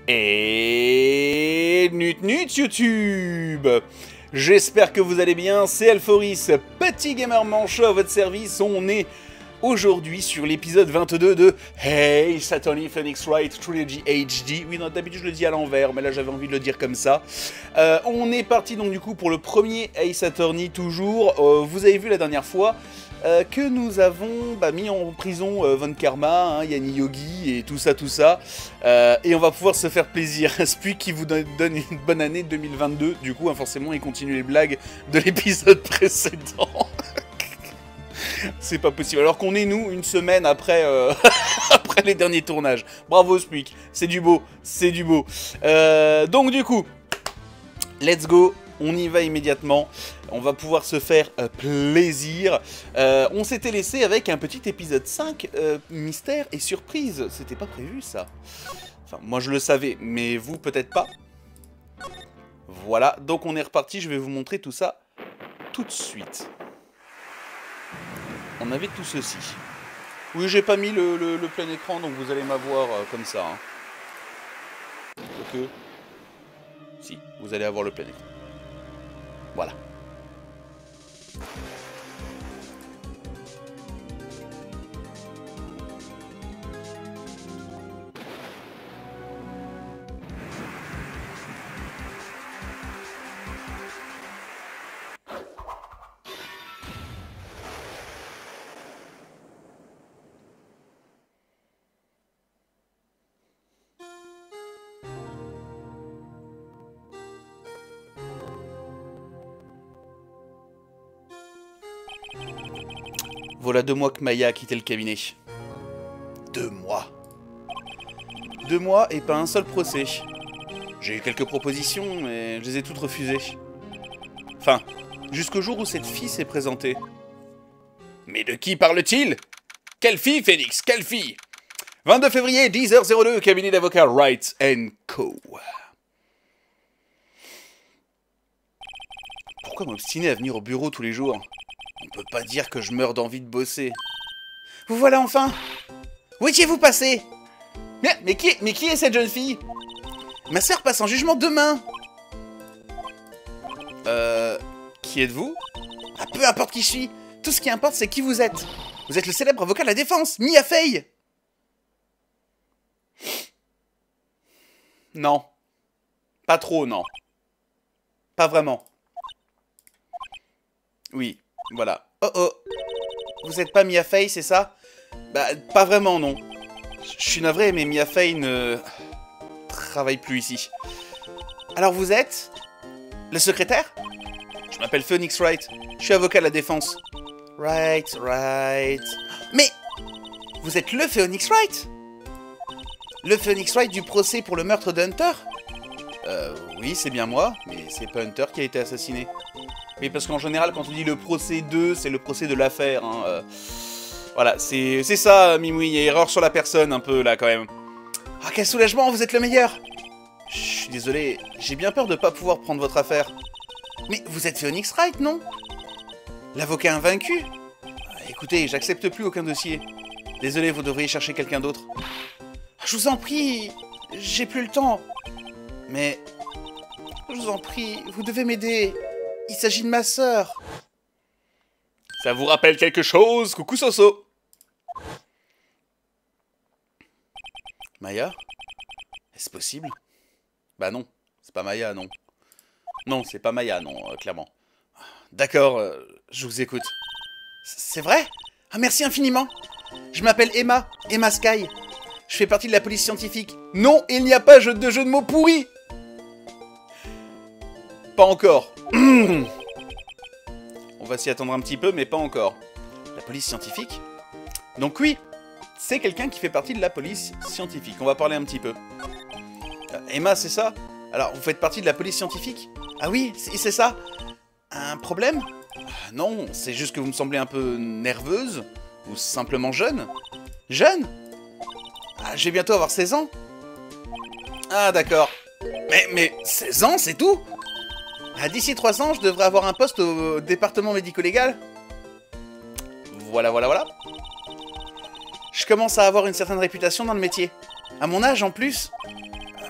Et Nut YouTube. J'espère que vous allez bien, c'est Alforis, petit gamer manchot à votre service. On est aujourd'hui sur l'épisode 22 de Ace Attorney Phoenix Wright Trilogy HD. Oui, non, d'habitude je le dis à l'envers, mais là j'avais envie de le dire comme ça. On est parti donc du coup pour le premier Ace Attorney toujours. Vous avez vu la dernière fois que nous avons mis en prison Von Karma, hein, Yanni Yogi et tout ça. Et on va pouvoir se faire plaisir. Spuik qui vous donne une bonne année 2022. Du coup, hein, forcément, il continue les blagues de l'épisode précédent. C'est pas possible. Alors qu'on est, nous, une semaine après, après les derniers tournages. Bravo, Spuik. C'est du beau. C'est du beau. Donc, du coup, let's go. On y va immédiatement. On va pouvoir se faire plaisir. On s'était laissé avec un petit épisode 5, mystère et surprise. C'était pas prévu, ça. Enfin, moi, je le savais, mais vous, peut-être pas. Voilà. Donc, on est reparti. Je vais vous montrer tout ça tout de suite. On avait tout ceci. Oui, j'ai pas mis le plein écran, donc vous allez m'avoir comme ça. Hein. Ok. Si, vous allez avoir le plein écran. Voilà. Voilà 2 mois que Maya a quitté le cabinet. 2 mois. 2 mois et pas un seul procès. J'ai eu quelques propositions, mais je les ai toutes refusées. Enfin, jusqu'au jour où cette fille s'est présentée. Mais de qui parle-t-il? Quelle fille, Phoenix? Quelle fille? 22 février, 10h02, cabinet d'avocat Wright & Co. Pourquoi m'obstiner à venir au bureau tous les jours? On peut pas dire que je meurs d'envie de bosser. Vous voilà enfin! Où étiez-vous passé? Mais qui est cette jeune fille? Ma sœur passe en jugement demain. Qui êtes-vous? Ah, peu importe qui je suis. Tout ce qui importe, c'est qui vous êtes. Vous êtes le célèbre avocat de la défense, Mia Fey. Non. Pas trop, non. Pas vraiment. Oui, voilà. Oh oh. Vous êtes pas Mia Fey, c'est ça? Bah, pas vraiment, non. Je suis navré, mais Mia Fey ne travaille plus ici. Alors vous êtes le secrétaire? Je m'appelle Phoenix Wright. Je suis avocat de la défense. Right. Mais vous êtes le Phoenix Wright? Le Phoenix Wright du procès pour le meurtre de Hunter? Oui, c'est bien moi, mais c'est pas Hunter qui a été assassiné. Oui, parce qu'en général, quand on dit le procès de, c'est le procès de l'affaire. Hein, voilà, c'est ça, Mimoui. Il y a erreur sur la personne, un peu, là, quand même. Ah, quel soulagement, vous êtes le meilleur. Je suis désolé, j'ai bien peur de pas pouvoir prendre votre affaire. Mais vous êtes Phoenix Wright, non? L'avocat invaincu? Écoutez, j'accepte plus aucun dossier. Désolé, vous devriez chercher quelqu'un d'autre. Je vous en prie, j'ai plus le temps. Mais, je vous en prie, vous devez m'aider. Il s'agit de ma sœur. Ça vous rappelle quelque chose? Coucou Soso. Maya? Est-ce possible? Bah non, c'est pas Maya, non. Non, c'est pas Maya, non, clairement. D'accord, je vous écoute. C'est vrai? Ah, merci infiniment. Je m'appelle Emma, Emma Sky. Je fais partie de la police scientifique. Non, il n'y a pas de jeu de mots pourri. Pas encore. On va s'y attendre un petit peu, mais pas encore. La police scientifique? Donc oui, c'est quelqu'un qui fait partie de la police scientifique. On va parler un petit peu. Emma, c'est ça? Alors, vous faites partie de la police scientifique? Ah oui, c'est ça. Un problème? Non, c'est juste que vous me semblez un peu nerveuse. Ou simplement jeune. Jeune? Ah, je vais bientôt avoir 16 ans. Ah, d'accord. Mais 16 ans, c'est tout? D'ici 3 ans, je devrais avoir un poste au département médico-légal. Voilà. Je commence à avoir une certaine réputation dans le métier. À mon âge, en plus.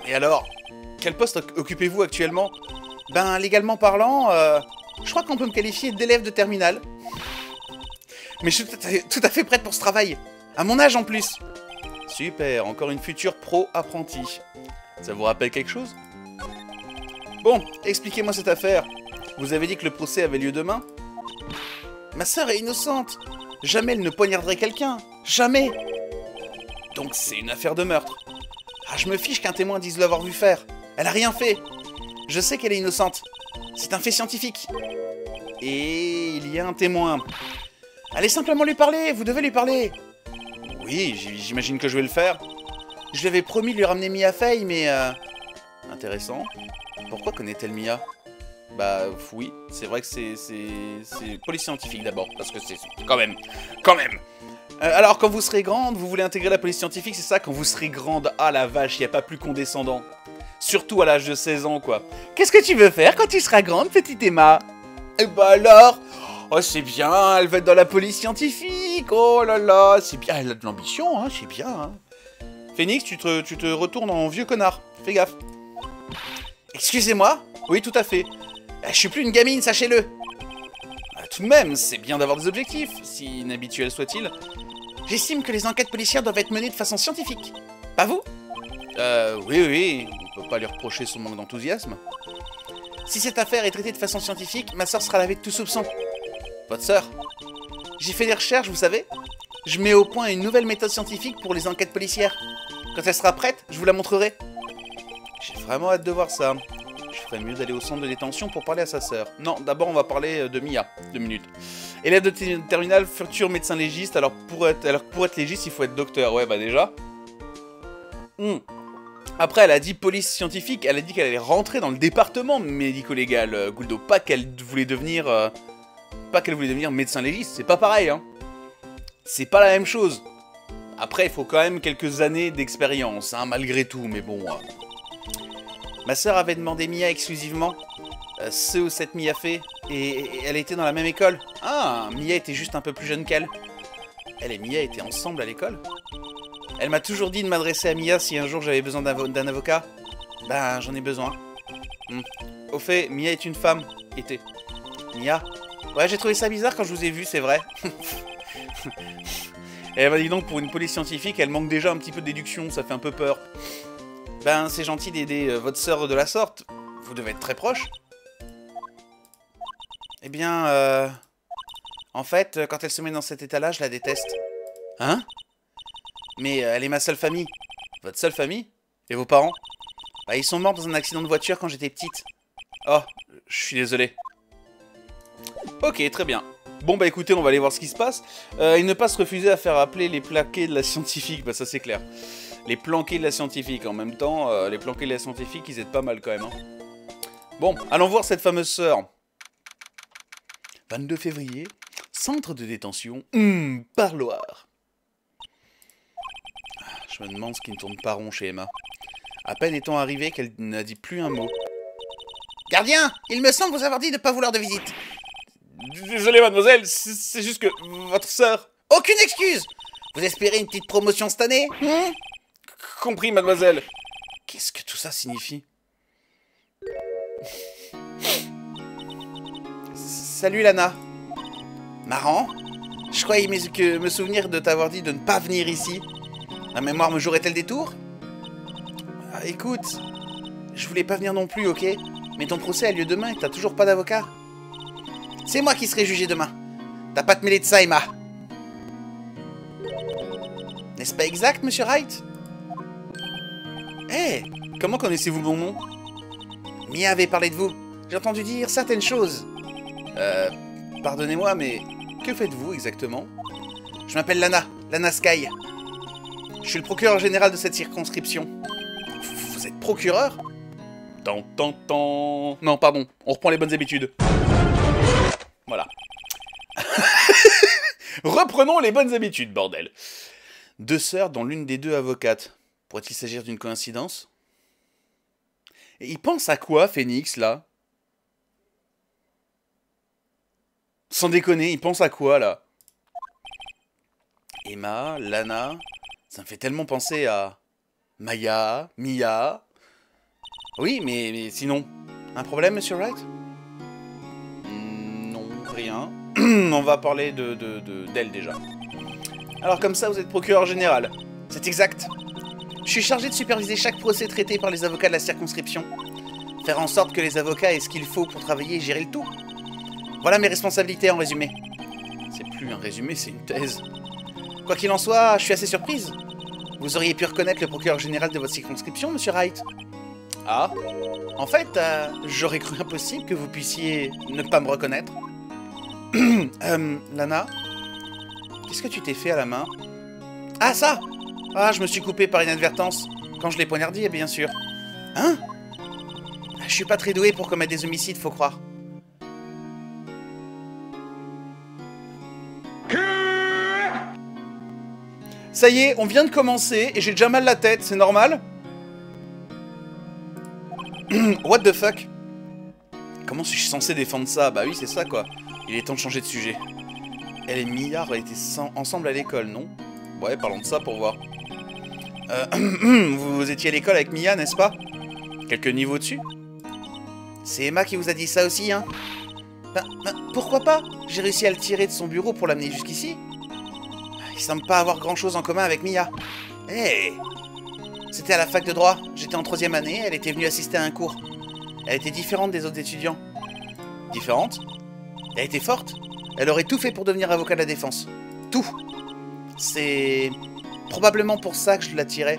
Et alors, quel poste occupez-vous actuellement? Ben, légalement parlant, je crois qu'on peut me qualifier d'élève de terminale. Mais je suis tout à fait prête pour ce travail. À mon âge en plus. Super, encore une future pro-apprentie. Ça vous rappelle quelque chose? Bon, expliquez-moi cette affaire. Vous avez dit que le procès avait lieu demain? Ma sœur est innocente. Jamais elle ne poignarderait quelqu'un. Jamais. Donc c'est une affaire de meurtre. Ah, je me fiche qu'un témoin dise l'avoir vu faire. Elle a rien fait. Je sais qu'elle est innocente. C'est un fait scientifique. Et il y a un témoin. Allez simplement lui parler, vous devez lui parler. Oui, j'imagine que je vais le faire. Je lui avais promis de lui ramener Mia Fey, mais... Intéressant. Pourquoi connaît-elle Mia? Bah oui, c'est vrai que c'est police scientifique d'abord, parce que c'est... Quand même. Alors, quand vous serez grande, vous voulez intégrer la police scientifique, c'est ça? Quand vous serez grande, ah la vache, y a pas plus condescendant. Surtout à l'âge de 16 ans, quoi. Qu'est-ce que tu veux faire quand tu seras grande, petite Emma? Eh bah alors... Oh, c'est bien, elle va être dans la police scientifique. Oh là là, c'est bien, elle a de l'ambition, hein, c'est bien. Hein. Phoenix, tu te retournes en vieux connard. Fais gaffe. Excusez-moi? Oui, tout à fait. Je suis plus une gamine, sachez-le. Tout de même, c'est bien d'avoir des objectifs, si inhabituels soient-ils. J'estime que les enquêtes policières doivent être menées de façon scientifique. Pas vous? Oui, on peut pas lui reprocher son manque d'enthousiasme. Si cette affaire est traitée de façon scientifique, ma sœur sera lavée de tout soupçon. Votre sœur? J'ai fait des recherches, vous savez. Je mets au point une nouvelle méthode scientifique pour les enquêtes policières. Quand elle sera prête, je vous la montrerai. J'ai vraiment hâte de voir ça. Je ferais mieux d'aller au centre de détention pour parler à sa sœur. Non, d'abord on va parler de Mia. 2 minutes. Élève de terminale, futur médecin légiste. Alors pour être légiste, il faut être docteur. Ouais, bah déjà. Après, elle a dit police scientifique. Elle a dit qu'elle allait rentrer dans le département médico-légal. Gouldo, pas qu'elle voulait devenir... médecin légiste, c'est pas pareil, hein. C'est pas la même chose. Après, il faut quand même quelques années d'expérience, hein, malgré tout, mais bon. Ma sœur avait demandé Mia exclusivement, ce ou cette Mia fait, et elle était dans la même école. Ah, Mia était juste un peu plus jeune qu'elle. Elle et Mia étaient ensemble à l'école. Elle m'a toujours dit de m'adresser à Mia si un jour j'avais besoin d'un avocat. Ben, j'en ai besoin. Au fait, Mia est une femme. Était. Mia? Ouais, j'ai trouvé ça bizarre quand je vous ai vu, c'est vrai. Et elle m'a dit donc, pour une police scientifique, elle manque déjà un petit peu de déduction, ça fait un peu peur. Ben, c'est gentil d'aider votre sœur de la sorte. Vous devez être très proche. Eh bien, en fait, quand elle se met dans cet état-là, je la déteste. Hein? Mais elle est ma seule famille. Votre seule famille? Et vos parents? Bah, ils sont morts dans un accident de voiture quand j'étais petite. Oh, je suis désolé. Ok, très bien. Bon bah écoutez, on va aller voir ce qui se passe. Et ne pas se refuser à faire appeler les plaqués de la scientifique, bah ça c'est clair. Les planqués de la scientifique, en même temps, les planqués de la scientifique, ils aident pas mal quand même. Hein. Bon, allons voir cette fameuse sœur. 22 février, centre de détention, parloir. Je me demande ce qui ne tourne pas rond chez Emma. À peine étant arrivée qu'elle n'a dit plus un mot. Gardien, il me semble vous avoir dit de ne pas vouloir de visite. Désolé mademoiselle, c'est juste que votre sœur... Aucune excuse. Vous espérez une petite promotion cette année? Compris mademoiselle. Qu'est-ce que tout ça signifie? Salut Lana. Marrant. Je croyais me souvenir de t'avoir dit de ne pas venir ici. La mémoire me jouerait-elle des tours? Écoute, je voulais pas venir non plus, ok? Mais ton procès a lieu demain et t'as toujours pas d'avocat. C'est moi qui serai jugé demain. T'as pas te mêler de ça, Emma. N'est-ce pas exact, monsieur Wright? Eh, comment connaissez-vous mon nom? Mia avait parlé de vous. J'ai entendu dire certaines choses. Pardonnez-moi, mais que faites-vous exactement? Je m'appelle Lana, Lana Sky. Je suis le procureur général de cette circonscription. Vous êtes procureur? Non, pardon, on reprend les bonnes habitudes. Voilà. Reprenons les bonnes habitudes, bordel. 2 sœurs dont l'une des 2 avocates. Pourrait-il s'agir d'une coïncidence? Et il pense à quoi, Phoenix, là? Sans déconner, il pense à quoi, là? Emma, Lana... Ça me fait tellement penser à... Maya, Mia... Oui, mais sinon... Un problème, Monsieur Wright? Non, rien. On va parler d'elle déjà. Alors comme ça, vous êtes procureur général. C'est exact. Je suis chargé de superviser chaque procès traité par les avocats de la circonscription. Faire en sorte que les avocats aient ce qu'il faut pour travailler et gérer le tout. Voilà mes responsabilités en résumé. C'est plus un résumé, c'est une thèse. Quoi qu'il en soit, je suis assez surprise. Vous auriez pu reconnaître le procureur général de votre circonscription, Monsieur Wright? Ah, en fait, j'aurais cru impossible que vous puissiez ne pas me reconnaître. Lana, qu'est-ce que tu t'es fait à la main? Ah, ça! Ah, je me suis coupé par inadvertance. Quand je l'ai poignardé, bien sûr. Hein? Je suis pas très doué pour commettre des homicides, faut croire. Ça y est, on vient de commencer et j'ai déjà mal la tête, c'est normal? What the fuck? Comment suis-je censé défendre ça? Bah oui, c'est ça quoi. Il est temps de changer de sujet. Elle et Mia étaient ensemble à l'école, non? Ouais, parlons de ça pour voir. Vous étiez à l'école avec Mia, n'est-ce pas? Quelques niveaux dessus? C'est Emma qui vous a dit ça aussi, hein? Ben, pourquoi pas? J'ai réussi à le tirer de son bureau pour l'amener jusqu'ici. Il semble pas avoir grand-chose en commun avec Mia. Hé! C'était à la fac de droit. J'étais en 3e année, elle était venue assister à un cours. Elle était différente des autres étudiants. Différente? Elle était forte. Elle aurait tout fait pour devenir avocat de la défense. Tout. C'est probablement pour ça que je l'attirais.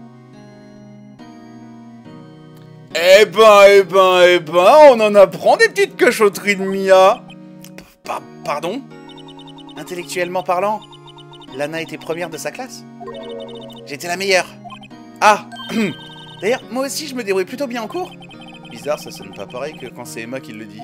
Eh ben, on en apprend des petites cochonneries de Mia. Pardon? Intellectuellement parlant, Lana était première de sa classe. J'étais la meilleure. Ah! D'ailleurs, moi aussi, je me débrouille plutôt bien en cours. Bizarre, ça sonne pas pareil que quand c'est Emma qui le dit.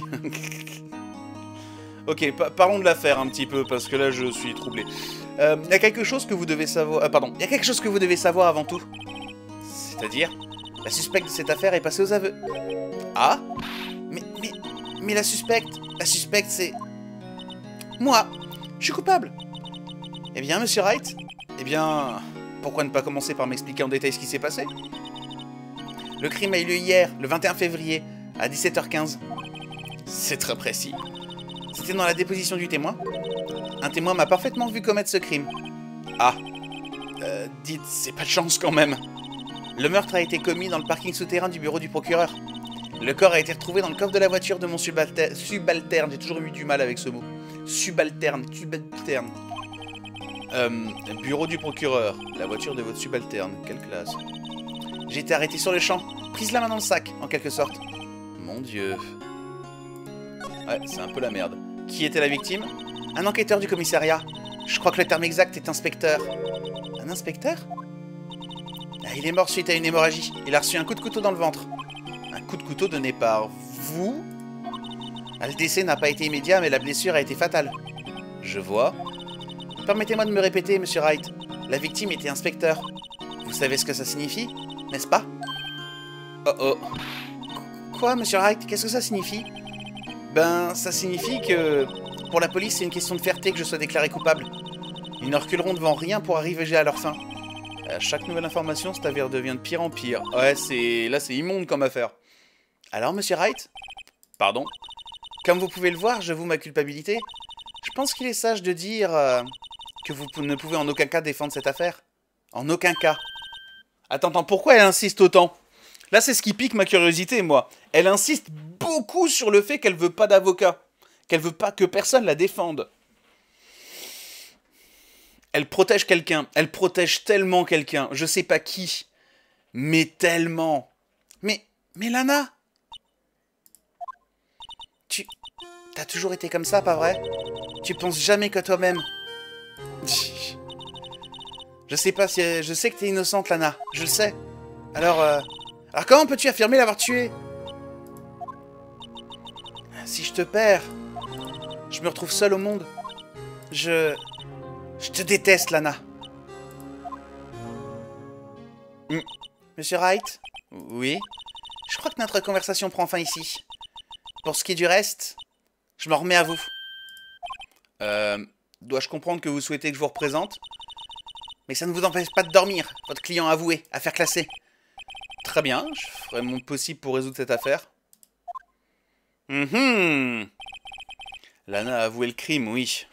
Ok, parlons de l'affaire un petit peu, parce que là, je suis troublé. Il y a quelque chose que vous devez savoir... il y a quelque chose que vous devez savoir avant tout. C'est-à-dire, la suspecte de cette affaire est passée aux aveux. Ah? Mais la suspecte... La suspecte, c'est... Moi, je suis coupable. Eh bien, Monsieur Wright, eh bien... Pourquoi ne pas commencer par m'expliquer en détail ce qui s'est passé? Le crime a eu lieu hier, le 21 février, à 17h15. C'est très précis. C'était dans la déposition du témoin. Un témoin m'a parfaitement vu commettre ce crime. Ah. Dites, c'est pas de chance quand même. Le meurtre a été commis dans le parking souterrain du bureau du procureur. Le corps a été retrouvé dans le coffre de la voiture de mon subalterne. J'ai toujours eu du mal avec ce mot. Subalterne. Bureau du procureur. La voiture de votre subalterne. Quelle classe. J'ai été arrêté sur le champ. Prise la main dans le sac, en quelque sorte. Mon Dieu. Ouais, c'est un peu la merde. Qui était la victime? Un enquêteur du commissariat. Je crois que le terme exact est inspecteur. Un inspecteur? Il est mort suite à une hémorragie. Il a reçu un coup de couteau dans le ventre. Un coup de couteau donné par vous? Le décès n'a pas été immédiat, mais la blessure a été fatale. Je vois. Permettez-moi de me répéter, Monsieur Wright. La victime était inspecteur. Vous savez ce que ça signifie, n'est-ce pas? Oh. Quoi, Monsieur Wright? Qu'est-ce que ça signifie? Ben, ça signifie que... Pour la police, c'est une question de fierté que je sois déclaré coupable. Ils ne reculeront devant rien pour arriver à leur fin. À chaque nouvelle information, cette affaire devient de pire en pire. Ouais, là, c'est immonde comme affaire. Alors, Monsieur Wright? Pardon? Comme vous pouvez le voir, j'avoue ma culpabilité. Je pense qu'il est sage de dire que vous ne pouvez en aucun cas défendre cette affaire. En aucun cas. Attends, pourquoi elle insiste autant? Là, c'est ce qui pique ma curiosité, moi. Elle insiste beaucoup sur le fait qu'elle veut pas d'avocat. Qu'elle veut pas que personne la défende. Elle protège quelqu'un. Elle protège tellement quelqu'un. Je sais pas qui. Mais tellement. Mais Lana, t'as toujours été comme ça, pas vrai? Tu penses jamais qu'à toi-même. Je sais pas si... Je sais que t'es innocente, Lana. Je le sais. Alors comment peux-tu affirmer l'avoir tué? Si je te perds, je me retrouve seul au monde. Je te déteste, Lana. Monsieur Wright? Oui? Je crois que notre conversation prend fin ici. Pour ce qui est du reste, je m'en remets à vous. Dois-je comprendre que vous souhaitez que je vous représente? Mais ça ne vous empêche pas de dormir, votre client avoué, affaire classée. Très bien, je ferai mon possible pour résoudre cette affaire. Lana a avoué le crime, oui.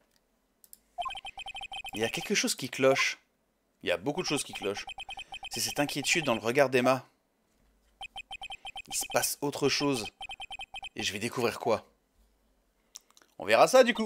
Il y a quelque chose qui cloche. Il y a beaucoup de choses qui clochent. C'est cette inquiétude dans le regard d'Emma. Il se passe autre chose. Et je vais découvrir quoi. On verra ça, du coup.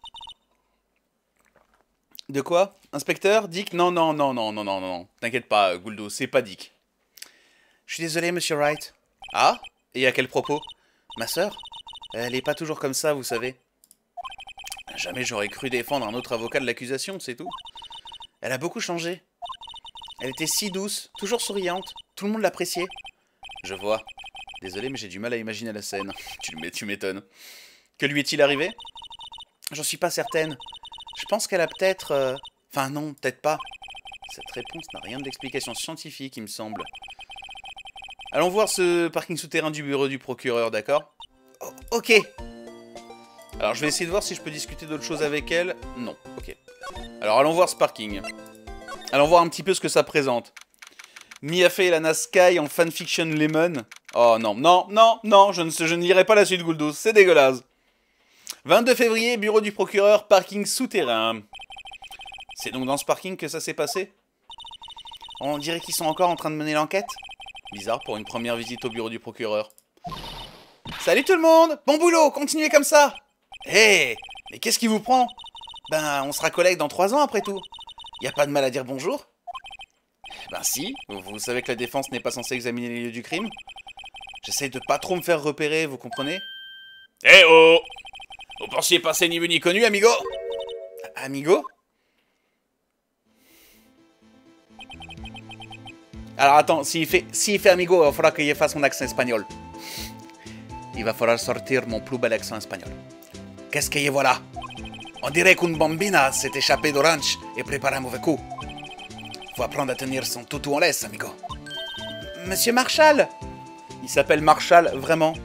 De quoi? Inspecteur? Dick? Non, non, non, non, non, non, non. T'inquiète pas, Gouldo, c'est pas Dick. Je suis désolé, monsieur Wright. Ah? Et à quel propos? Ma sœur? Elle est pas toujours comme ça, vous savez. Jamais j'aurais cru défendre un autre avocat de l'accusation, c'est tout. Elle a beaucoup changé. Elle était si douce, toujours souriante. Tout le monde l'appréciait. Je vois. Désolé, mais j'ai du mal à imaginer la scène. Tu m'étonnes. Que lui est-il arrivé? J'en suis pas certaine. Je pense qu'elle a peut-être... Enfin non, peut-être pas. Cette réponse n'a rien d'explication scientifique, il me semble. Allons voir ce parking souterrain du bureau du procureur, d'accord? Oh, ok. Alors je vais essayer de voir si je peux discuter d'autre chose avec elle. Non, ok. Alors allons voir ce parking. Allons voir un petit peu ce que ça présente. Mia Fey et Lana Skye en fanfiction Lemon. Oh non, non, non, non, je ne lirai pas la suite, Gouldo, c'est dégueulasse. 22 février, bureau du procureur, parking souterrain. C'est donc dans ce parking que ça s'est passé? On dirait qu'ils sont encore en train de mener l'enquête. Bizarre pour une première visite au bureau du procureur. Salut tout le monde! Bon boulot, continuez comme ça! Hé! Mais qu'est-ce qui vous prend? Ben, on sera collègues dans 3 ans après tout. Y a pas de mal à dire bonjour? Ben si, vous savez que la défense n'est pas censée examiner les lieux du crime. J'essaye de pas trop me faire repérer, vous comprenez? Eh oh! Vous pensiez passer ni vu ni connu, amigo? Amigo? Alors attends, s'il fait amigo, il va falloir qu'il fasse mon accent espagnol. Il va falloir sortir mon plus bel accent espagnol. Qu'est-ce qu'il y a voilà? On dirait qu'une bambina s'est échappée d'Orange et prépare un mauvais coup. Faut apprendre à tenir son toutou en laisse, amigo. Monsieur Marshall! Il s'appelle Marshall, vraiment.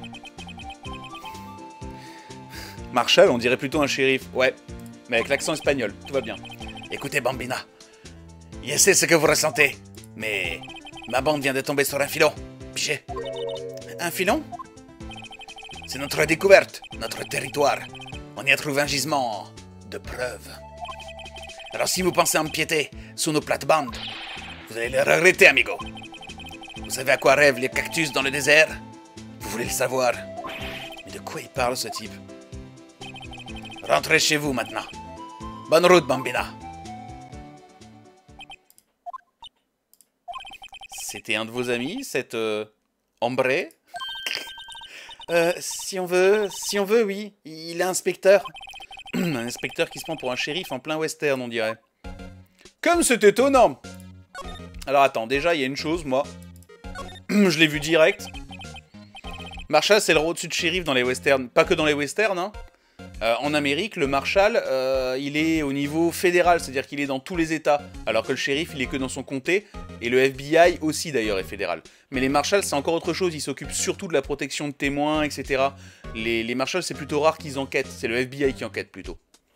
Marshall, on dirait plutôt un shérif. Ouais, mais avec l'accent espagnol, tout va bien. Écoutez, bambina. Je sais ce que vous ressentez, mais ma bande vient de tomber sur un filon. Pigé. Un filon? C'est notre découverte, notre territoire. On y a trouvé un gisement de preuves. Alors si vous pensez empiéter sous nos plates-bandes, vous allez le regretter, amigo. Vous savez à quoi rêvent les cactus dans le désert? Vous voulez le savoir? Mais de quoi il parle, ce type? Rentrez chez vous maintenant. Bonne route, bambina. C'était un de vos amis, cette hombre? Si on veut, oui. Il est inspecteur. Un inspecteur qui se prend pour un shérif en plein western, on dirait. Comme c'est étonnant! Alors attends, déjà, il y a une chose, moi. Je l'ai vu direct. Marshall, c'est le rôle au-dessus de shérif dans les westerns. Pas que dans les westerns, hein. En Amérique, le Marshall, il est au niveau fédéral, c'est-à-dire qu'il est dans tous les États, alors que le shérif, il est que dans son comté, et le FBI aussi d'ailleurs est fédéral. Mais les Marshalls, c'est encore autre chose, ils s'occupent surtout de la protection de témoins, etc. Les Marshalls, c'est plutôt rare qu'ils enquêtent, c'est le FBI qui enquête plutôt.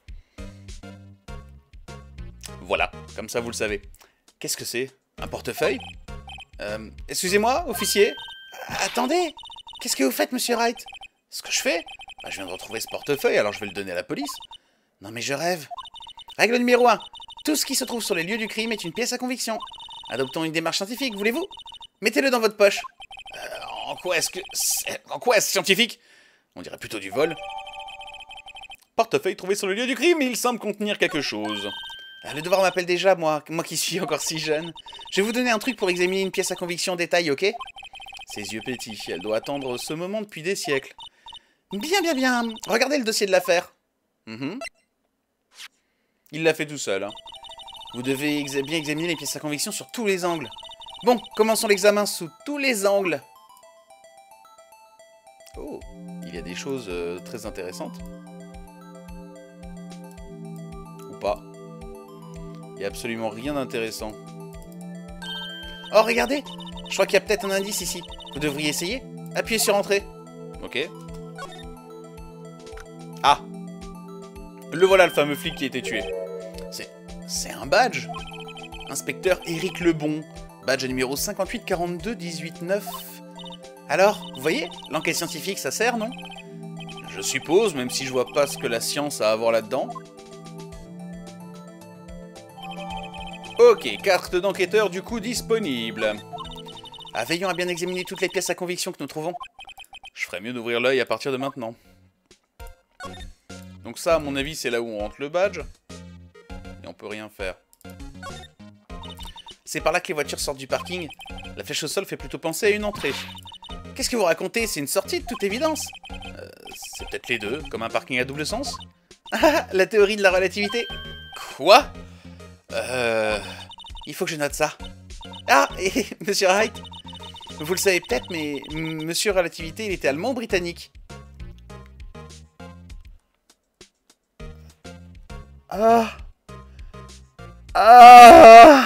Voilà, comme ça vous le savez. Qu'est-ce que c'est? Un portefeuille? Excusez-moi, officier? Attendez! Qu'est-ce que vous faites, monsieur Wright? Ce que je fais? Bah, je viens de retrouver ce portefeuille, alors je vais le donner à la police. Non mais je rêve. Règle numéro 1. Tout ce qui se trouve sur les lieux du crime est une pièce à conviction. Adoptons une démarche scientifique, voulez-vous? Mettez-le dans votre poche. En quoi est-ce scientifique? On dirait plutôt du vol. Portefeuille trouvé sur le lieu du crime, il semble contenir quelque chose. Le devoir m'appelle déjà, moi qui suis encore si jeune. Je vais vous donner un truc pour examiner une pièce à conviction en détail, ok? Ses yeux pétillent, elle doit attendre ce moment depuis des siècles. Bien, bien, bien. Regardez le dossier de l'affaire. Il l'a fait tout seul, hein. Vous devez bien examiner les pièces à conviction sur tous les angles. Bon, commençons l'examen sous tous les angles. Oh, il y a des choses très intéressantes. Ou pas. Il n'y a absolument rien d'intéressant. Oh, regardez! Je crois qu'il y a peut-être un indice ici. Vous devriez essayer. Appuyez sur Entrée. Ok. Ah! Le voilà, le fameux flic qui a été tué. C'est un badge. Inspecteur Éric Lebon, Badge numéro 584218-9. Alors, vous voyez, l'enquête scientifique, ça sert, non? Je suppose, même si je vois pas ce que la science a à voir là-dedans. Ok, carte d'enquêteur du coup disponible. Veillons à bien examiner toutes les pièces à conviction que nous trouvons. Je ferais mieux d'ouvrir l'œil à partir de maintenant. Donc ça, à mon avis, c'est là où on rentre le badge. Et on peut rien faire. C'est par là que les voitures sortent du parking. La flèche au sol fait plutôt penser à une entrée. Qu'est-ce que vous racontez? C'est une sortie de toute évidence. C'est peut-être les deux, comme un parking à double sens. Ah, la théorie de la relativité. Quoi? Il faut que je note ça. Ah, et Monsieur Wright, vous le savez peut-être, mais Monsieur Relativité, il était allemand ou britannique? Ah. Ah.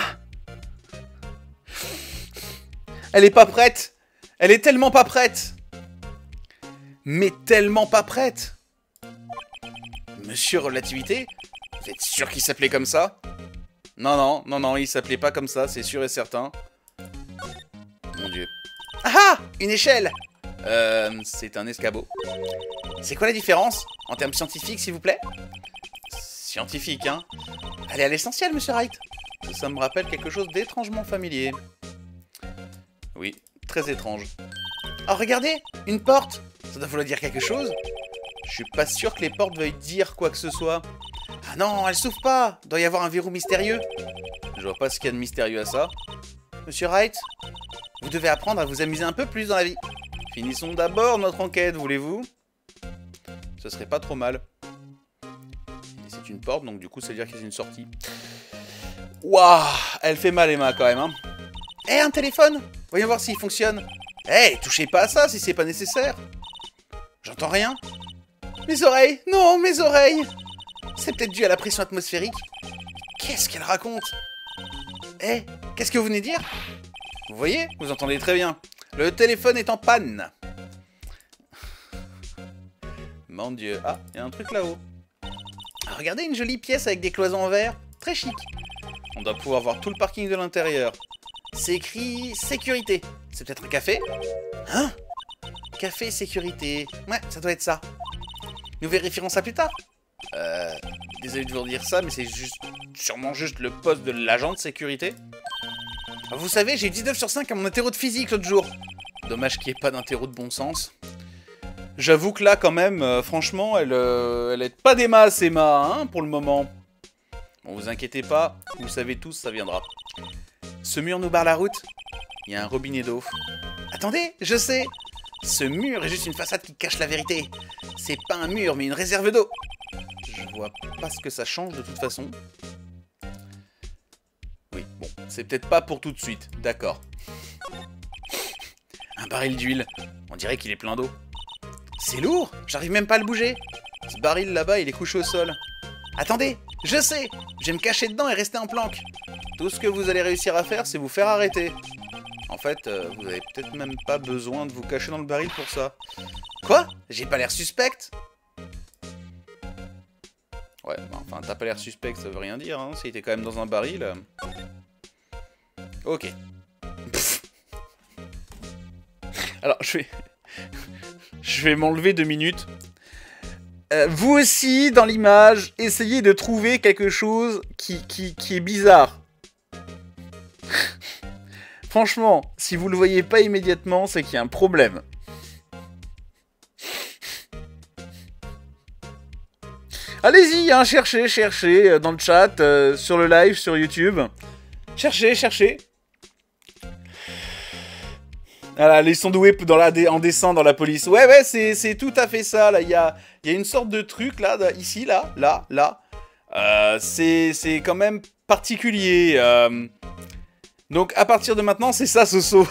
Elle est pas prête. Elle est tellement pas prête. Mais tellement pas prête. Monsieur Relativité, vous êtes sûr qu'il s'appelait comme ça? Non, il s'appelait pas comme ça, c'est sûr et certain. Mon Dieu. Ah! Une échelle! C'est un escabeau. C'est quoi la différence? En termes scientifiques, s'il vous plaît? Scientifique, hein? Allez à l'essentiel, Monsieur Wright. Ça me rappelle quelque chose d'étrangement familier. Oui, très étrange. Oh, regardez! Une porte! Ça doit vouloir dire quelque chose? Je suis pas sûr que les portes veuillent dire quoi que ce soit. Ah non, elle s'ouvre pas! Doit y avoir un verrou mystérieux. Je vois pas ce qu'il y a de mystérieux à ça. Monsieur Wright, vous devez apprendre à vous amuser un peu plus dans la vie. Finissons d'abord notre enquête, voulez-vous? Ce serait pas trop mal. Et c'est une porte, donc du coup, ça veut dire qu'il y a une sortie. Waouh! Elle fait mal, Emma, quand même, hein. Eh, un téléphone! Voyons voir s'il fonctionne. Eh, touchez pas à ça si c'est pas nécessaire. J'entends rien. Mes oreilles! Non, mes oreilles! C'est peut-être dû à la pression atmosphérique. Qu'est-ce qu'elle raconte? Eh, qu'est-ce que vous venez de dire? Vous voyez? Vous entendez très bien. Le téléphone est en panne. Mon Dieu. Ah, il y a un truc là-haut. Ah, regardez, une jolie pièce avec des cloisons en verre. Très chic. On doit pouvoir voir tout le parking de l'intérieur. C'est écrit sécurité. C'est peut-être un café? Hein? Café sécurité. Ouais, ça doit être ça. Nous vérifierons ça plus tard. Désolé de vous dire ça, mais c'est sûrement juste le poste de l'agent de sécurité. Vous savez, j'ai eu 19 sur 5 à mon interro de physique l'autre jour. Dommage qu'il n'y ait pas d'interro de bon sens. J'avoue que là, quand même, franchement, elle est pas des masses, Emma, hein, pour le moment. Bon, vous inquiétez pas, vous le savez tous, ça viendra. Ce mur nous barre la route. Il y a un robinet d'eau. Attendez, je sais. Ce mur est juste une façade qui cache la vérité. C'est pas un mur, mais une réserve d'eau. Je vois pas ce que ça change de toute façon. Oui, bon, c'est peut-être pas pour tout de suite, d'accord. Un baril d'huile, on dirait qu'il est plein d'eau. C'est lourd, j'arrive même pas à le bouger. Ce baril là-bas, il est couché au sol. Attendez, je sais, je vais me cacher dedans et rester en planque. Tout ce que vous allez réussir à faire, c'est vous faire arrêter. En fait, vous avez peut-être même pas besoin de vous cacher dans le baril pour ça. Quoi? J'ai pas l'air suspecte? Ouais, bah, enfin, t'as pas l'air suspect, ça veut rien dire, hein, s'il était quand même dans un baril. Ok. Pff. Alors, je vais m'enlever 2 minutes. Vous aussi, dans l'image, essayez de trouver quelque chose qui est bizarre. Franchement, si vous le voyez pas immédiatement, c'est qu'il y a un problème. Allez-y, hein, cherchez dans le chat, sur le live, sur YouTube. Cherchez. Voilà, les sandoués en descend dans la police. Ouais, c'est tout à fait ça, là. Il y a une sorte de truc, là, ici, là. C'est quand même particulier. Donc, à partir de maintenant, c'est ça, Soso.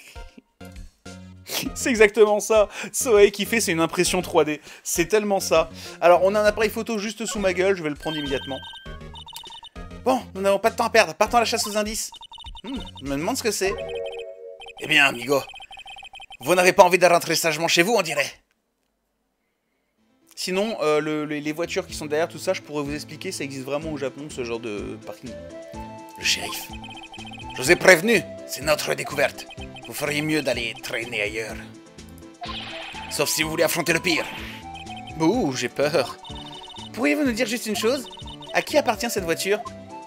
C'est exactement ça. Soleil qui fait, c'est une impression 3D. C'est tellement ça. Alors, on a un appareil photo juste sous ma gueule. Je vais le prendre immédiatement. Bon, nous n'avons pas de temps à perdre. Partons à la chasse aux indices. Je me demande ce que c'est. Eh bien, amigo, vous n'avez pas envie de rentrer sagement chez vous, on dirait. Sinon, les voitures qui sont derrière, tout ça, je pourrais vous expliquer. Ça existe vraiment au Japon, ce genre de parking. le shérif. Je vous ai prévenu, c'est notre découverte. Vous feriez mieux d'aller traîner ailleurs. Sauf si vous voulez affronter le pire. Ouh, j'ai peur. Pourriez-vous nous dire juste une chose? À qui appartient cette voiture?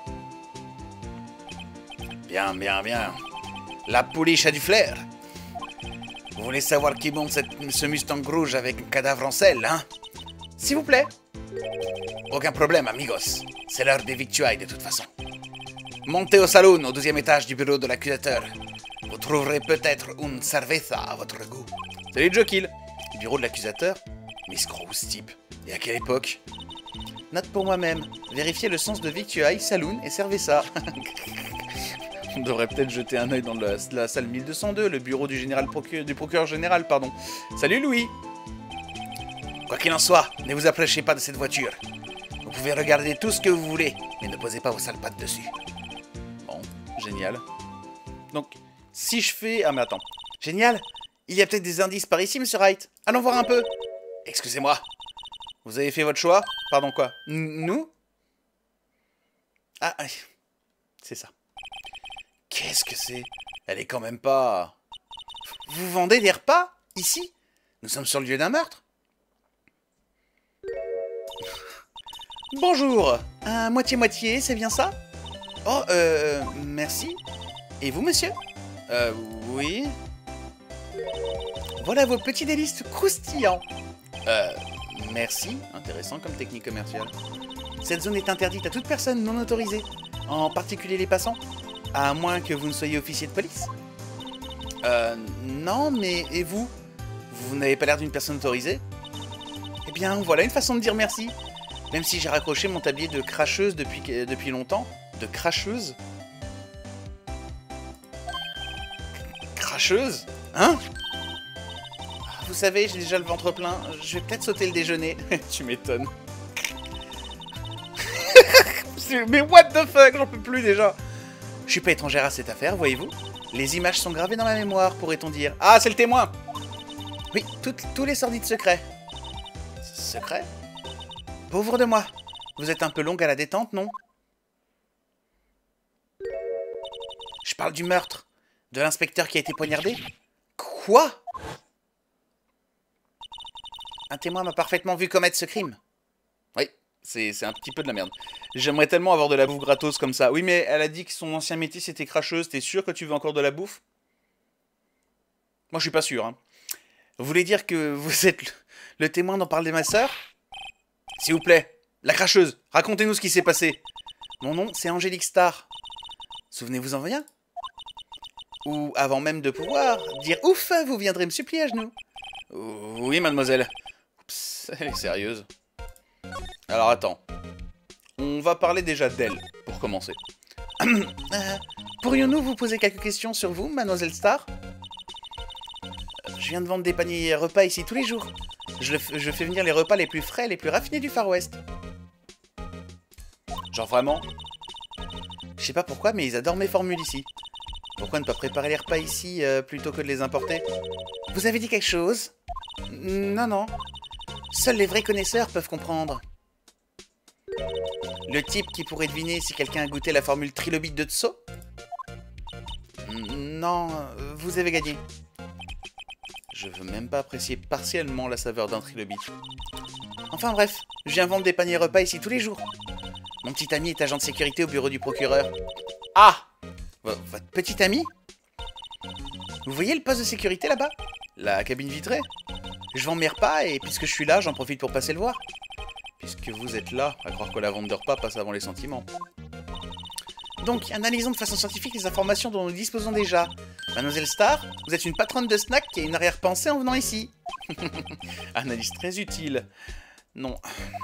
Bien, bien, bien. La pouliche a du flair. Vous voulez savoir qui monte ce Mustang rouge avec un cadavre en selle, hein? S'il vous plaît. Aucun problème, amigos. C'est l'heure des victuailles, de toute façon. Montez au saloon, au 12e étage du bureau de l'accusateur. Vous trouverez peut-être une cerveza à votre goût. Salut Joe Kill. Bureau de l'accusateur? Mais ce gros type. Et à quelle époque? Note pour moi-même. Vérifiez le sens de victuailles, saloon et cerveza. On devrait peut-être jeter un œil dans la salle 1202, le bureau du procureur général, pardon. Salut Louis. Quoi qu'il en soit, ne vous approchez pas de cette voiture. Vous pouvez regarder tout ce que vous voulez, mais ne posez pas vos sales pattes dessus. Bon, génial. Donc, si je fais... Ah mais attends. Génial. Il y a peut-être des indices par ici, monsieur Wright. Allons voir un peu. Excusez-moi. Vous avez fait votre choix? Pardon, quoi? Nous? Ah, c'est ça. Qu'est-ce que c'est? Elle est quand même pas... Vous vendez des repas? Ici? Nous sommes sur le lieu d'un meurtre? Bonjour. Un moitié-moitié, c'est bien ça? Oh, merci. Et vous, monsieur? Oui. Voilà vos petits délices croustillants. Merci. Intéressant comme technique commerciale. Cette zone est interdite à toute personne non autorisée, en particulier les passants, à moins que vous ne soyez officier de police. Non, mais et vous? Vous n'avez pas l'air d'une personne autorisée? Eh bien, voilà une façon de dire merci. Même si j'ai raccroché mon tablier de cracheuse depuis longtemps. De cracheuse? Cracheuse? Hein? Vous savez, j'ai déjà le ventre plein. Je vais peut-être sauter le déjeuner. Tu m'étonnes. Mais what the fuck? J'en peux plus déjà. Je suis pas étrangère à cette affaire, voyez-vous. Les images sont gravées dans ma mémoire, pourrait-on dire. Ah, c'est le témoin! Oui, tous les sordides secrets. Secrets? Pauvre de moi. Vous êtes un peu longue à la détente, non? Je parle du meurtre. De l'inspecteur qui a été poignardé? Quoi? Un témoin m'a parfaitement vu commettre ce crime. Oui, c'est un petit peu de la merde. J'aimerais tellement avoir de la bouffe gratos comme ça. Oui, mais elle a dit que son ancien métier c'était cracheuse. T'es sûr que tu veux encore de la bouffe? Moi, je suis pas sûr. Hein. Vous voulez dire que vous êtes le témoin dont parlait ma sœur? S'il vous plaît, la cracheuse, racontez-nous ce qui s'est passé. Mon nom, c'est Angélique Starr. Souvenez-vous en rien? Ou avant même de pouvoir dire ouf, vous viendrez me supplier à genoux. Oui, mademoiselle. Oups, elle est sérieuse. Alors attends. On va parler déjà d'elle, pour commencer. Pourrions-nous vous poser quelques questions sur vous, mademoiselle Starr? Je viens de vendre des paniers repas ici tous les jours. Je fais venir les repas les plus frais, les plus raffinés du Far West. Genre vraiment? Je sais pas pourquoi, mais ils adorent mes formules ici. Pourquoi ne pas préparer les repas ici plutôt que de les importer? Vous avez dit quelque chose? Non, non. Seuls les vrais connaisseurs peuvent comprendre. Le type qui pourrait deviner si quelqu'un a goûté la formule trilobite de Tso? Non, vous avez gagné. Je veux même pas apprécier partiellement la saveur d'un trilobite. Enfin bref, je viens vendre des paniers repas ici tous les jours. Mon petit ami est agent de sécurité au bureau du procureur. Ah! Votre petit ami? Vous voyez le poste de sécurité là-bas? La cabine vitrée? Je vends mes repas et puisque je suis là, j'en profite pour passer le voir. Puisque vous êtes là, à croire que la vente de repas passe avant les sentiments. Donc, analysons de façon scientifique les informations dont nous disposons déjà. Mademoiselle Starr, vous êtes une patronne de snack qui a une arrière-pensée en venant ici. Analyse très utile. Non.